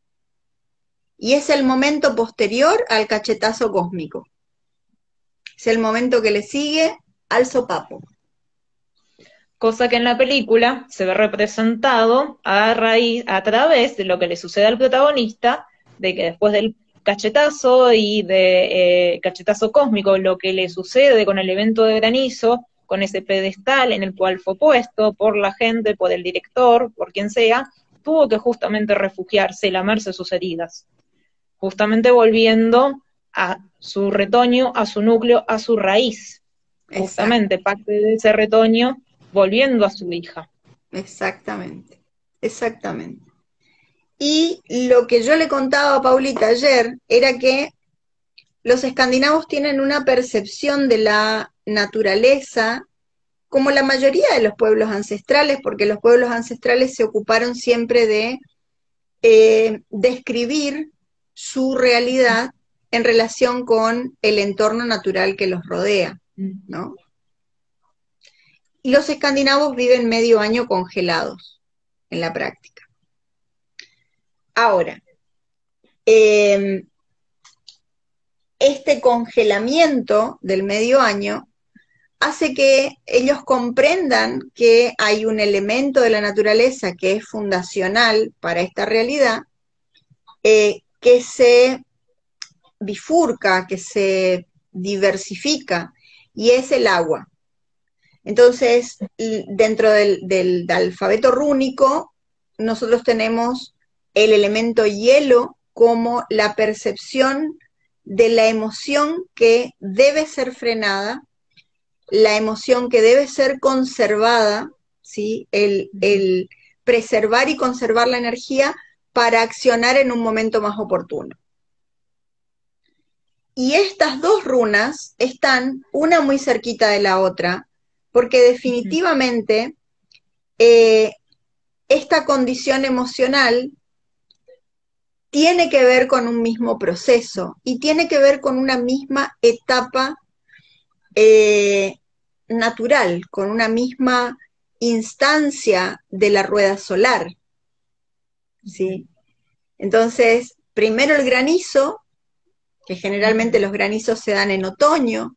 Y es el momento posterior al cachetazo cósmico. Es el momento que le sigue al sopapo. Cosa que en la película se ve representado a raíz, a través de lo que le sucede al protagonista, de que después del cachetazo y de eh, cachetazo cósmico, lo que le sucede con el evento de granizo, con ese pedestal en el cual fue puesto por la gente, por el director, por quien sea, tuvo que justamente refugiarse y lamerse sus heridas, justamente volviendo a su retoño, a su núcleo, a su raíz, justamente Exacto. parte de ese retoño volviendo a su hija. Exactamente, exactamente. Y lo que yo le contaba a Paulita ayer era que los escandinavos tienen una percepción de la naturaleza como la mayoría de los pueblos ancestrales, porque los pueblos ancestrales se ocuparon siempre de eh, describir su realidad en relación con el entorno natural que los rodea, ¿no? y los escandinavos viven medio año congelados en la práctica. Ahora, eh, este congelamiento del medio año hace que ellos comprendan que hay un elemento de la naturaleza que es fundacional para esta realidad, eh, que se bifurca, que se diversifica, y es el agua. Entonces, dentro del, del, del alfabeto rúnico, nosotros tenemos el elemento hielo como la percepción de la emoción que debe ser frenada, la emoción que debe ser conservada, ¿sí? el, el preservar y conservar la energía para accionar en un momento más oportuno. Y estas dos runas están una muy cerquita de la otra, porque definitivamente eh, esta condición emocional tiene que ver con un mismo proceso y tiene que ver con una misma etapa eh, natural, con una misma instancia de la rueda solar, ¿sí? Entonces, primero el granizo, que generalmente los granizos se dan en otoño,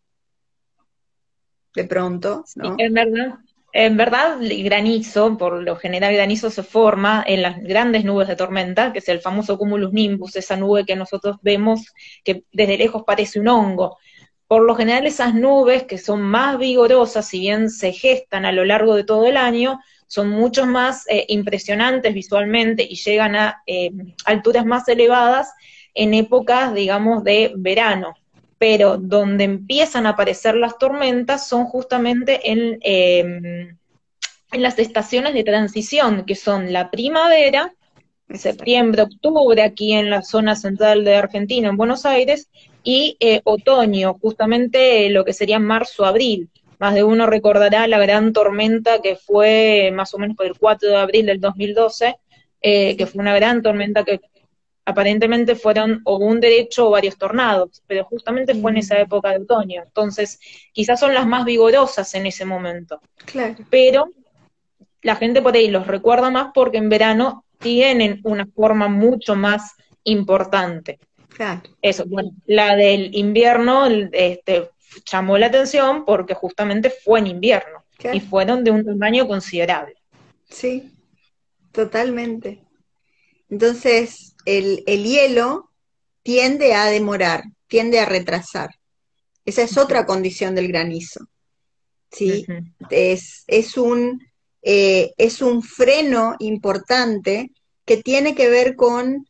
de pronto, ¿no? Sí, en verdad, en verdad, el granizo, por lo general el granizo se forma en las grandes nubes de tormenta, que es el famoso cumulus nimbus, esa nube que nosotros vemos que desde lejos parece un hongo. Por lo general esas nubes que son más vigorosas, si bien se gestan a lo largo de todo el año, son mucho más eh, impresionantes visualmente y llegan a eh, alturas más elevadas en épocas, digamos, de verano. Pero donde empiezan a aparecer las tormentas son justamente en, eh, en las estaciones de transición, que son la primavera, septiembre, octubre, aquí en la zona central de Argentina, en Buenos Aires, y eh, otoño, justamente lo que sería marzo, abril. Más de uno recordará la gran tormenta que fue más o menos por el cuatro de abril del dos mil doce, eh, que fue una gran tormenta que aparentemente fueron o un derecho o varios tornados, pero justamente fue en esa época de otoño. Entonces, quizás son las más vigorosas en ese momento. Claro. Pero la gente por ahí los recuerda más porque en verano tienen una forma mucho más importante. Claro. Eso, bueno, la del invierno este, llamó la atención porque justamente fue en invierno, claro, y fueron de un tamaño considerable. Sí, totalmente. Entonces, el, el hielo tiende a demorar, tiende a retrasar. Esa es otra condición del granizo, ¿sí? Uh-huh. Es, es, un, eh, es un freno importante que tiene que ver con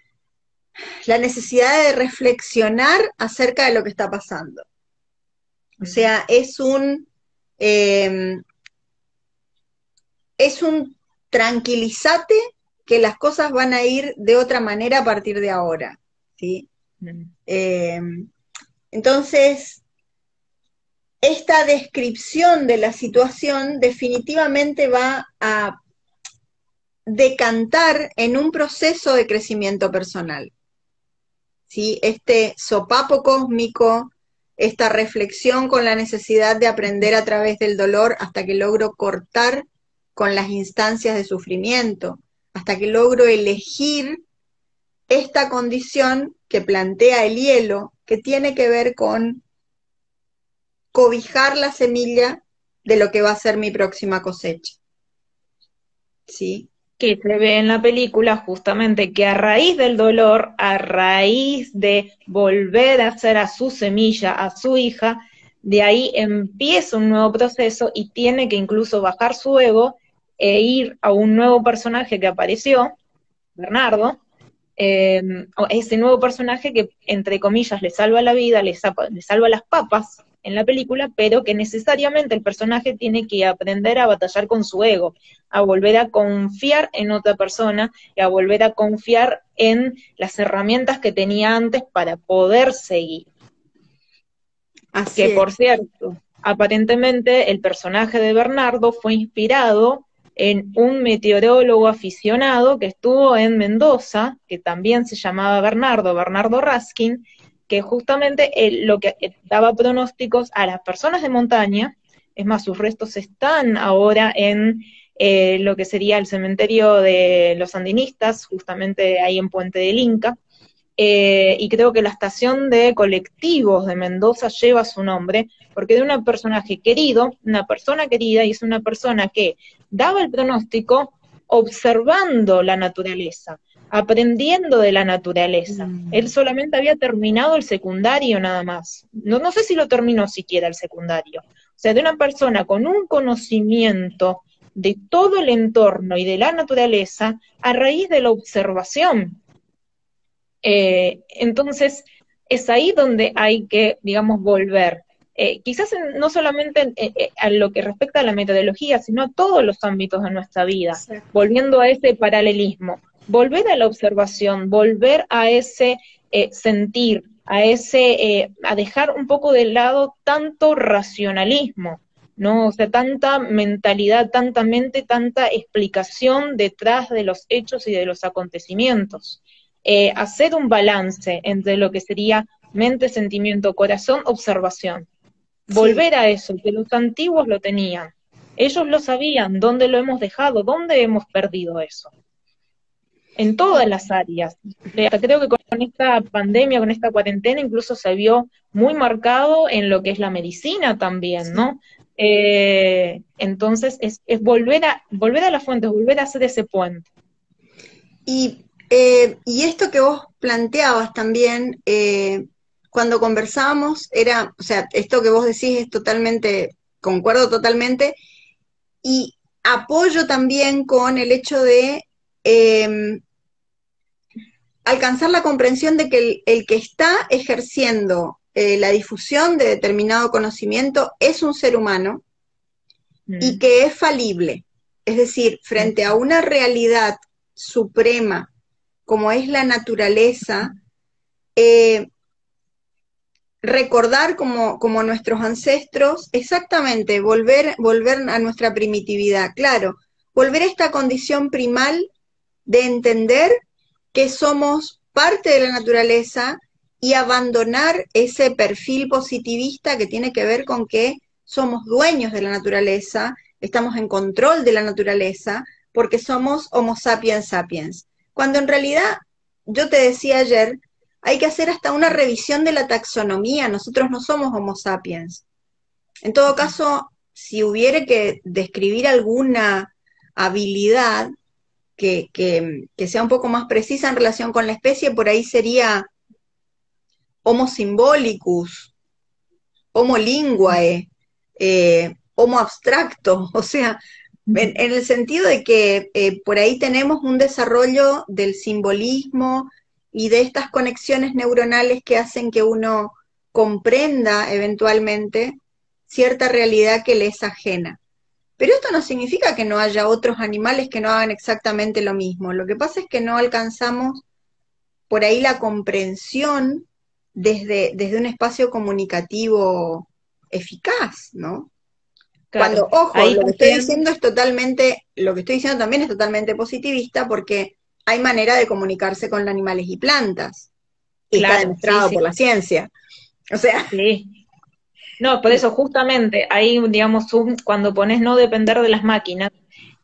la necesidad de reflexionar acerca de lo que está pasando. O sea, es un, eh, es un tranquilízate que las cosas van a ir de otra manera a partir de ahora, ¿sí? Uh-huh. Eh, entonces, esta descripción de la situación definitivamente va a decantar en un proceso de crecimiento personal, ¿sí? Este sopapo cósmico, esta reflexión con la necesidad de aprender a través del dolor hasta que logro cortar con las instancias de sufrimiento, hasta que logro elegir esta condición que plantea el hielo, que tiene que ver con cobijar la semilla de lo que va a ser mi próxima cosecha. ¿Sí? Que se ve en la película justamente que a raíz del dolor, a raíz de volver a hacer a su semilla, a su hija, de ahí empieza un nuevo proceso y tiene que incluso bajar su ego e ir a un nuevo personaje que apareció, Bernardo, eh, ese nuevo personaje que, entre comillas, le salva la vida, le, salva, le salva las papas en la película, pero que necesariamente el personaje tiene que aprender a batallar con su ego, a volver a confiar en otra persona y a volver a confiar en las herramientas que tenía antes para poder seguir. Así que es. Por cierto, aparentemente el personaje de Bernardo fue inspirado en un meteorólogo aficionado que estuvo en Mendoza, que también se llamaba Bernardo, Bernardo Raskin, que justamente él, lo que daba pronósticos a las personas de montaña Es más, sus restos están ahora en eh, lo que sería el cementerio de los sandinistas, justamente ahí en Puente del Inca, eh, y creo que la estación de colectivos de Mendoza lleva su nombre, porque de un personaje querido, una persona querida, y es una persona que daba el pronóstico observando la naturaleza, aprendiendo de la naturaleza. Mm. Él solamente había terminado el secundario nada más. No, no sé si lo terminó siquiera el secundario. O sea, de una persona con un conocimiento de todo el entorno y de la naturaleza a raíz de la observación. Eh, entonces, es ahí donde hay que, digamos, volver. Eh, quizás en, no solamente en, eh, a lo que respecta a la metodología, sino a todos los ámbitos de nuestra vida, sí. Volviendo a ese paralelismo, volver a la observación, volver a ese eh, sentir, a ese, eh, a dejar un poco de lado tanto racionalismo, ¿no? O sea, tanta mentalidad, tanta mente, tanta explicación detrás de los hechos y de los acontecimientos. Eh, hacer un balance entre lo que sería mente, sentimiento, corazón, observación. Volver sí. a eso, que los antiguos lo tenían. Ellos lo sabían, dónde lo hemos dejado, dónde hemos perdido eso. En todas las áreas. Eh, creo que con esta pandemia, con esta cuarentena, incluso se vio muy marcado en lo que es la medicina también, ¿no? Eh, entonces, es, es volver a, volver a las fuentes, volver a hacer ese puente. Y Eh, y esto que vos planteabas también, eh, cuando conversábamos, era, o sea, esto que vos decís es totalmente, concuerdo totalmente, y apoyo también con el hecho de eh, alcanzar la comprensión de que el, el que está ejerciendo eh, la difusión de determinado conocimiento es un ser humano mm. y que es falible. Es decir, frente a una realidad suprema, como es la naturaleza, eh, recordar como, como nuestros ancestros, exactamente, volver, volver a nuestra primitividad, claro, volver a esta condición primal de entender que somos parte de la naturaleza y abandonar ese perfil positivista que tiene que ver con que somos dueños de la naturaleza, estamos en control de la naturaleza, porque somos Homo sapiens sapiens. Cuando en realidad, yo te decía ayer, hay que hacer hasta una revisión de la taxonomía, nosotros no somos Homo sapiens. En todo caso, si hubiera que describir alguna habilidad que, que, que sea un poco más precisa en relación con la especie, por ahí sería Homo symbolicus, Homo linguae, eh, Homo abstracto, o sea, En, en el sentido de que eh, por ahí tenemos un desarrollo del simbolismo y de estas conexiones neuronales que hacen que uno comprenda eventualmente cierta realidad que le es ajena. Pero esto no significa que no haya otros animales que no hagan exactamente lo mismo. Lo que pasa es que no alcanzamos por ahí la comprensión desde, desde un espacio comunicativo eficaz, ¿no? Claro, cuando, ojo, lo que estoy diciendo es totalmente, lo que estoy diciendo también es totalmente positivista porque hay manera de comunicarse con animales y plantas. Y claro, está demostrado sí, sí. por la ciencia. O sea. Sí. No, por eso justamente ahí, digamos, un, cuando pones no depender de las máquinas,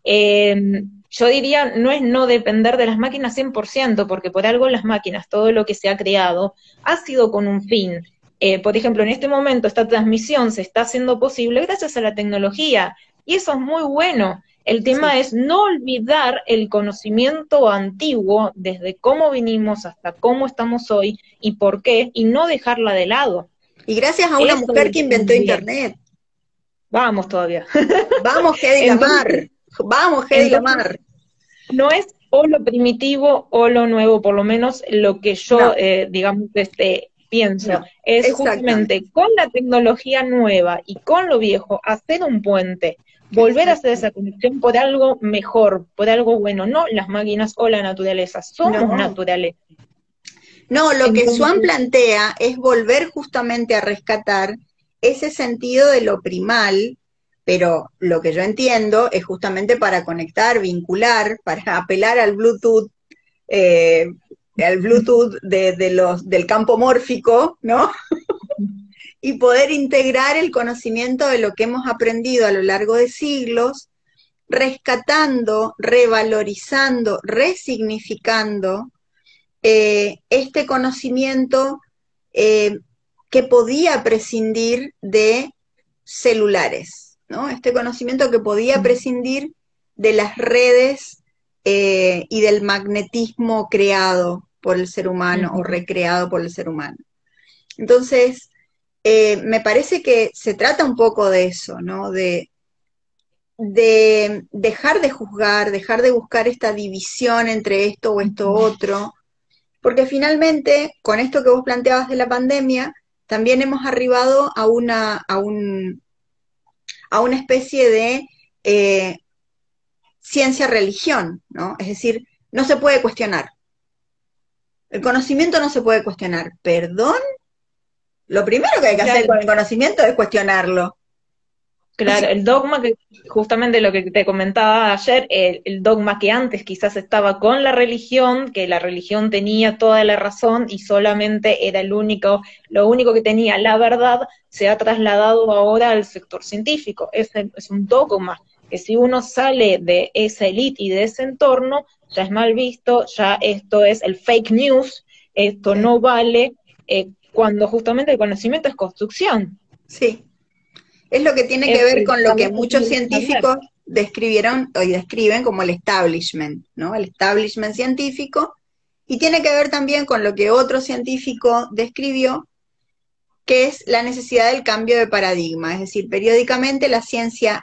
eh, yo diría no es no depender de las máquinas cien por ciento, porque por algo las máquinas, todo lo que se ha creado, ha sido con un fin. Eh, por ejemplo, en este momento esta transmisión se está haciendo posible gracias a la tecnología, y eso es muy bueno. El tema sí. es no olvidar el conocimiento antiguo, desde cómo vinimos hasta cómo estamos hoy, y por qué, y no dejarla de lado. Y gracias a una eso mujer que inventó bien. Internet. Vamos todavía. Vamos, Hedy Lamarr. Vamos, Hedy Lamarr. No es o lo primitivo o lo nuevo, por lo menos lo que yo, no. eh, digamos, este... pienso, no, es justamente con la tecnología nueva y con lo viejo, hacer un puente, volver a hacer esa conexión por algo mejor, por algo bueno, no las máquinas o la naturaleza, somos no. naturaleza. No, lo Entonces, que Swan plantea es volver justamente a rescatar ese sentido de lo primal, pero lo que yo entiendo es justamente para conectar, vincular, para apelar al Bluetooth, eh, al Bluetooth de, de los, del campo mórfico, ¿no? y poder integrar el conocimiento de lo que hemos aprendido a lo largo de siglos, rescatando, revalorizando, resignificando eh, este conocimiento eh, que podía prescindir de celulares, ¿no? Este conocimiento que podía prescindir de las redes eh, y del magnetismo creado por el ser humano uh-huh. o recreado por el ser humano. Entonces, eh, me parece que se trata un poco de eso, ¿no? De, de dejar de juzgar, dejar de buscar esta división entre esto o esto uh-huh. otro, porque finalmente, con esto que vos planteabas de la pandemia, también hemos arribado a una, a un, a una especie de eh, ciencia-religión, ¿no? Es decir, no se puede cuestionar. El conocimiento no se puede cuestionar. ¿Perdón? Lo primero que hay que claro. hacer con el conocimiento es cuestionarlo. Claro, el dogma, que justamente lo que te comentaba ayer, el, el dogma que antes quizás estaba con la religión, que la religión tenía toda la razón y solamente era el único, lo único que tenía la verdad, se ha trasladado ahora al sector científico. Es, es un dogma que si uno sale de esa élite y de ese entorno, ya es mal visto, ya esto es el fake news, esto sí. no vale, eh, cuando justamente el conocimiento es construcción. Sí. Es lo que tiene que ver con lo que muchos científicos describieron y describen como el establishment, ¿no? El establishment científico, y tiene que ver también con lo que otro científico describió, que es la necesidad del cambio de paradigma. Es decir, periódicamente la ciencia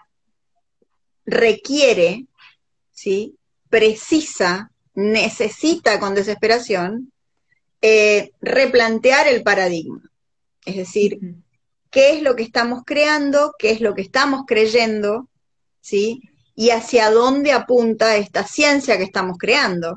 requiere, ¿sí? Precisa, necesita con desesperación eh, replantear el paradigma. Es decir, uh-huh. qué es lo que estamos creando, qué es lo que estamos creyendo, ¿sí? Y hacia dónde apunta esta ciencia que estamos creando.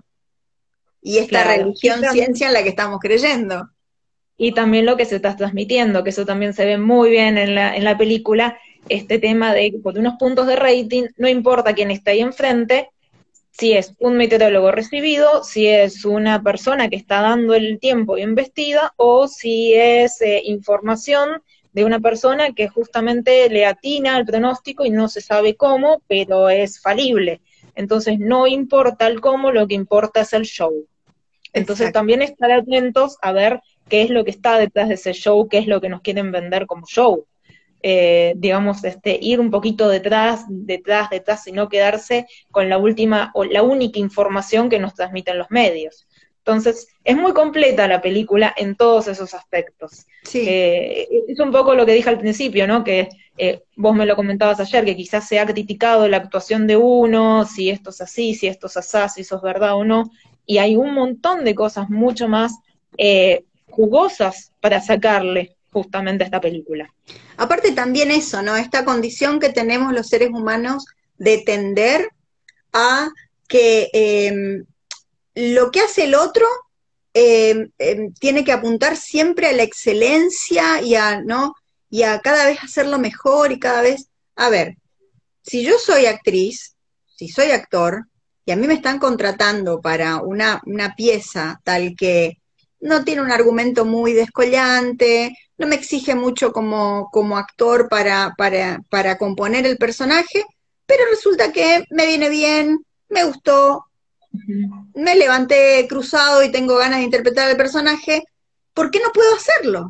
Y esta claro. religión, y también, ciencia en la que estamos creyendo. Y también lo que se está transmitiendo, que eso también se ve muy bien en la, en la película, este tema de, por unos puntos de rating, no importa quién está ahí enfrente, si es un meteorólogo recibido, si es una persona que está dando el tiempo bien vestida, o si es eh, información de una persona que justamente le atina al pronóstico y no se sabe cómo, pero es falible. Entonces no importa el cómo, lo que importa es el show. Entonces Exacto. también estar atentos a ver qué es lo que está detrás de ese show, qué es lo que nos quieren vender como show. Eh, digamos, este, ir un poquito detrás, detrás, detrás, y no quedarse con la última o la única información que nos transmiten los medios. Entonces, es muy completa la película en todos esos aspectos. Sí. Eh, es un poco lo que dije al principio, ¿no? Que eh, vos me lo comentabas ayer, que quizás se ha criticado la actuación de uno, si esto es así, si esto es así, si eso es verdad o no, y hay un montón de cosas mucho más eh, jugosas para sacarle justamente a esta película. Aparte también eso, ¿no? Esta condición que tenemos los seres humanos de tender a que eh, lo que hace el otro eh, eh, tiene que apuntar siempre a la excelencia y a, ¿no? y a cada vez hacerlo mejor y cada vez... A ver, si yo soy actriz, si soy actor, y a mí me están contratando para una, una pieza tal que no tiene un argumento muy descollante, no me exige mucho como, como actor para, para, para componer el personaje, pero resulta que me viene bien, me gustó, uh-huh. me levanté cruzado y tengo ganas de interpretar el personaje, ¿por qué no puedo hacerlo?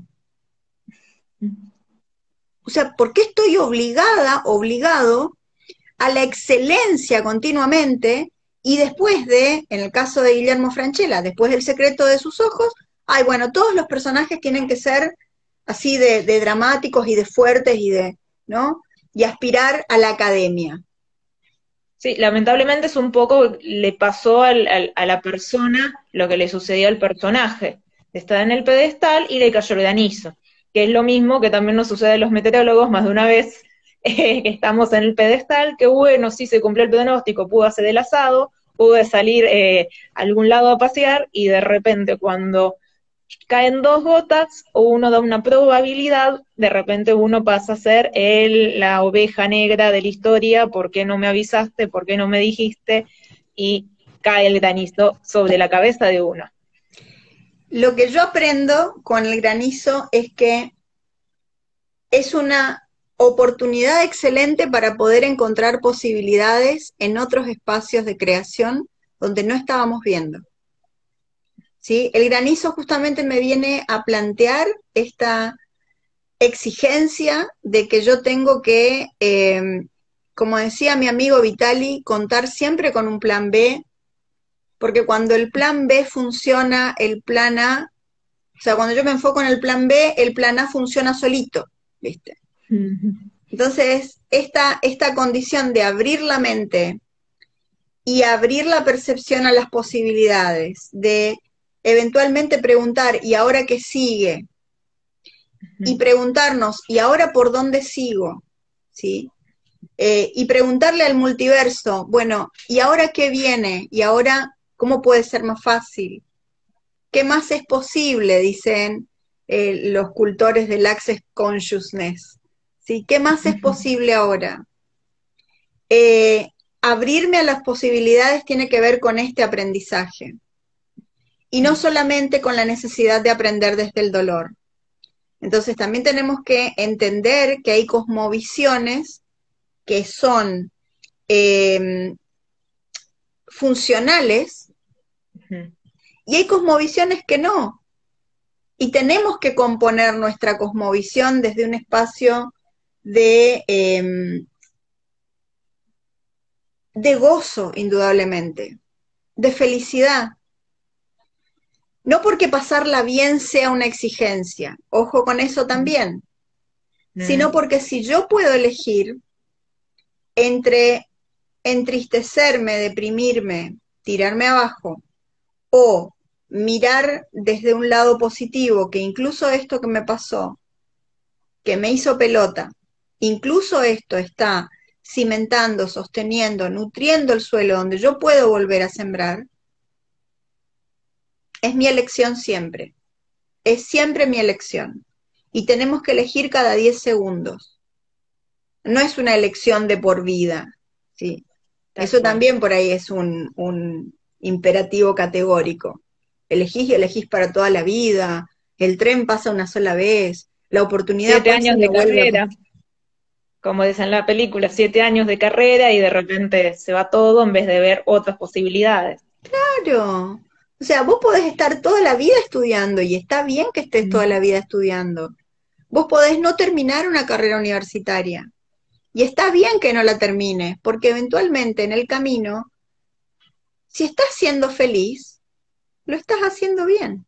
O sea, ¿por qué estoy obligada, obligado a la excelencia continuamente? Y después de, en el caso de Guillermo Francella, después del secreto de sus ojos, ay, bueno, todos los personajes tienen que ser así de, de dramáticos y de fuertes y de, ¿no? Y aspirar a la academia. Sí, lamentablemente es un poco, le pasó al, al, a la persona lo que le sucedió al personaje. Está en el pedestal y le cayó el granizo, que es lo mismo que también nos sucede a los meteorólogos más de una vez, eh, que estamos en el pedestal, que bueno, sí se cumplió el pronóstico, pudo hacer el asado, pude salir eh, a algún lado a pasear, y de repente cuando caen dos gotas o uno da una probabilidad, de repente uno pasa a ser el, la oveja negra de la historia, ¿por qué no me avisaste? ¿Por qué no me dijiste? Y cae el granizo sobre la cabeza de uno. Lo que yo aprendo con el granizo es que es una oportunidad excelente para poder encontrar posibilidades en otros espacios de creación donde no estábamos viendo. ¿Sí? El granizo justamente me viene a plantear esta exigencia de que yo tengo que, eh, como decía mi amigo Vitali, contar siempre con un plan B, porque cuando el plan B funciona, el plan A, o sea, cuando yo me enfoco en el plan B, el plan A funciona solito, ¿viste? Entonces, esta, esta condición de abrir la mente y abrir la percepción a las posibilidades, de eventualmente preguntar, ¿y ahora qué sigue? Y preguntarnos, ¿y ahora por dónde sigo? ¿Sí? Eh, y preguntarle al multiverso, bueno, ¿y ahora qué viene? ¿Y ahora cómo puede ser más fácil? ¿Qué más es posible? Dicen eh, los cultores del Access Consciousness. ¿Sí? ¿Qué más es posible ahora? Eh, abrirme a las posibilidades tiene que ver con este aprendizaje. Y no solamente con la necesidad de aprender desde el dolor. Entonces también tenemos que entender que hay cosmovisiones que son eh, funcionales uh-huh. y hay cosmovisiones que no. Y tenemos que componer nuestra cosmovisión desde un espacio de, eh, de gozo, indudablemente, de felicidad. No porque pasarla bien sea una exigencia, ojo con eso también, mm. sino porque si yo puedo elegir entre entristecerme, deprimirme, tirarme abajo, o mirar desde un lado positivo, que incluso esto que me pasó, que me hizo pelota, incluso esto está cimentando, sosteniendo, nutriendo el suelo donde yo puedo volver a sembrar, es mi elección siempre. Es siempre mi elección. Y tenemos que elegir cada diez segundos. No es una elección de por vida. ¿Sí? Eso también por ahí es un, un imperativo categórico. Elegís y elegís para toda la vida. El tren pasa una sola vez. La oportunidad siete años de carrera. A... Como dicen en la película, siete años de carrera y de repente se va todo en vez de ver otras posibilidades. Claro. O sea, vos podés estar toda la vida estudiando y está bien que estés toda la vida estudiando. Vos podés no terminar una carrera universitaria y está bien que no la termines, porque eventualmente en el camino, si estás siendo feliz, lo estás haciendo bien.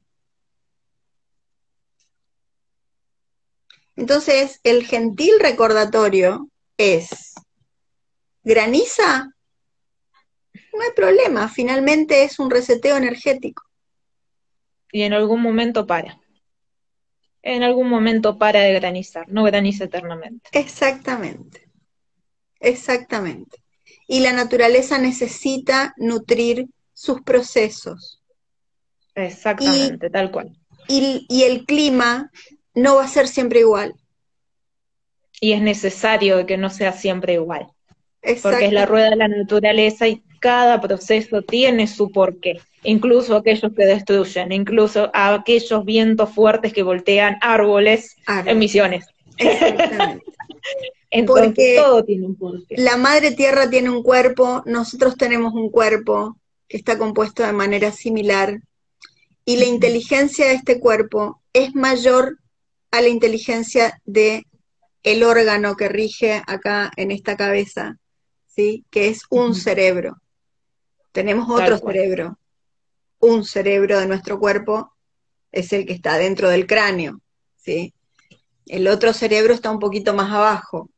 Entonces, el gentil recordatorio es, ¿graniza? No hay problema, finalmente es un reseteo energético. Y en algún momento para. En algún momento para de granizar, no graniza eternamente. Exactamente, exactamente. Y la naturaleza necesita nutrir sus procesos. Exactamente, y, tal cual. Y, y el clima no va a ser siempre igual. Y es necesario que no sea siempre igual. Porque es la rueda de la naturaleza y cada proceso tiene su porqué. Incluso aquellos que destruyen, incluso a aquellos vientos fuertes que voltean árboles Árbol. en Misiones. Exactamente. Entonces Porque todo tiene un porqué. La madre tierra tiene un cuerpo, nosotros tenemos un cuerpo que está compuesto de manera similar y la inteligencia de este cuerpo es mayor a la inteligencia de el órgano que rige acá en esta cabeza, ¿sí? Que es un uh-huh. cerebro. Tenemos otro cerebro. Un cerebro de nuestro cuerpo es el que está dentro del cráneo, ¿sí? El otro cerebro está un poquito más abajo.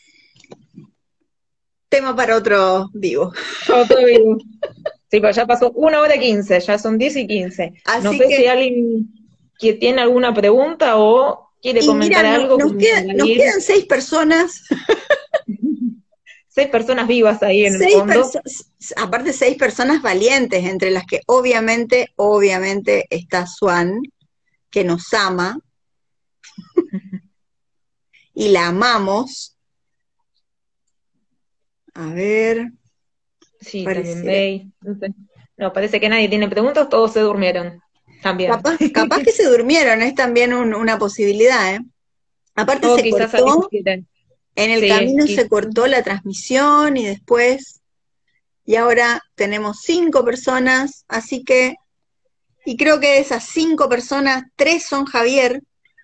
Tema para otro vivo. Otro vivo. Sí, pues ya pasó una hora quince, ya son diez y quince. Así no sé que, si alguien que tiene alguna pregunta o quiere comentar mira, algo. No, nos, queda, nos quedan seis personas. Seis personas vivas ahí en seis el fondo. Aparte seis personas valientes, entre las que obviamente, obviamente está Swan, que nos ama, y la amamos. A ver. Sí, parece... también Bey. No, sé. No, parece que nadie tiene preguntas, todos se durmieron. También. Capaz, capaz que se durmieron, es también un, una posibilidad, ¿eh? Aparte O se quizás alguien cortó, quiere. en el Sí, camino quizás. se cortó la transmisión y después, y ahora tenemos cinco personas, así que, y creo que de esas cinco personas, tres son Javier.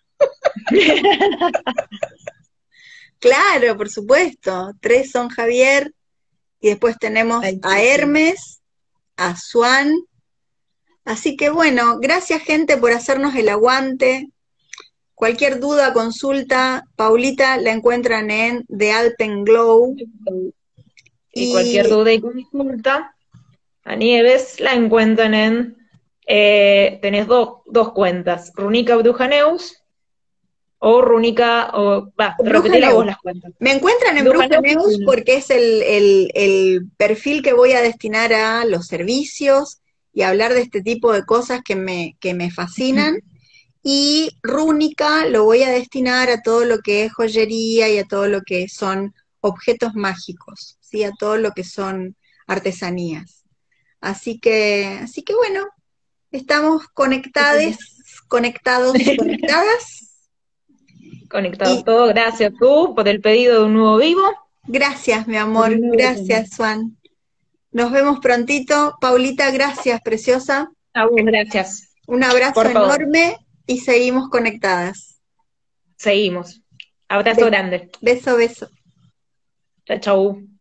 Claro, por supuesto, tres son Javier, y después tenemos Ay, a sí, sí. Hermes, a Swan. Así que bueno, gracias gente por hacernos el aguante. Cualquier duda, consulta, Paulita la encuentran en The Alpenglow. Y cualquier Y duda y consulta, a Nieves la encuentran en, eh, tenés do- dos cuentas, Runica Brujaneus o Runica, o va, Bruja repetila vos Neus. las cuentas. Me encuentran en Bruja Brujaneus Neus uno. porque es el, el, el perfil que voy a destinar a los servicios y a hablar de este tipo de cosas que me, que me fascinan. Y Rúnica lo voy a destinar a todo lo que es joyería y a todo lo que son objetos mágicos, ¿sí? A todo lo que son artesanías. Así que, así que bueno, estamos conectados, conectados, conectadas. Conectados Y todos, gracias tú por el pedido de un nuevo vivo. gracias, mi Por amor, un nuevo tema. gracias, Juan. Nos vemos prontito. Paulita, gracias, preciosa. A vos, gracias. Un abrazo Por todo. enorme y seguimos conectadas. Seguimos. Abrazo Be- grande. beso, beso. Chau, chau.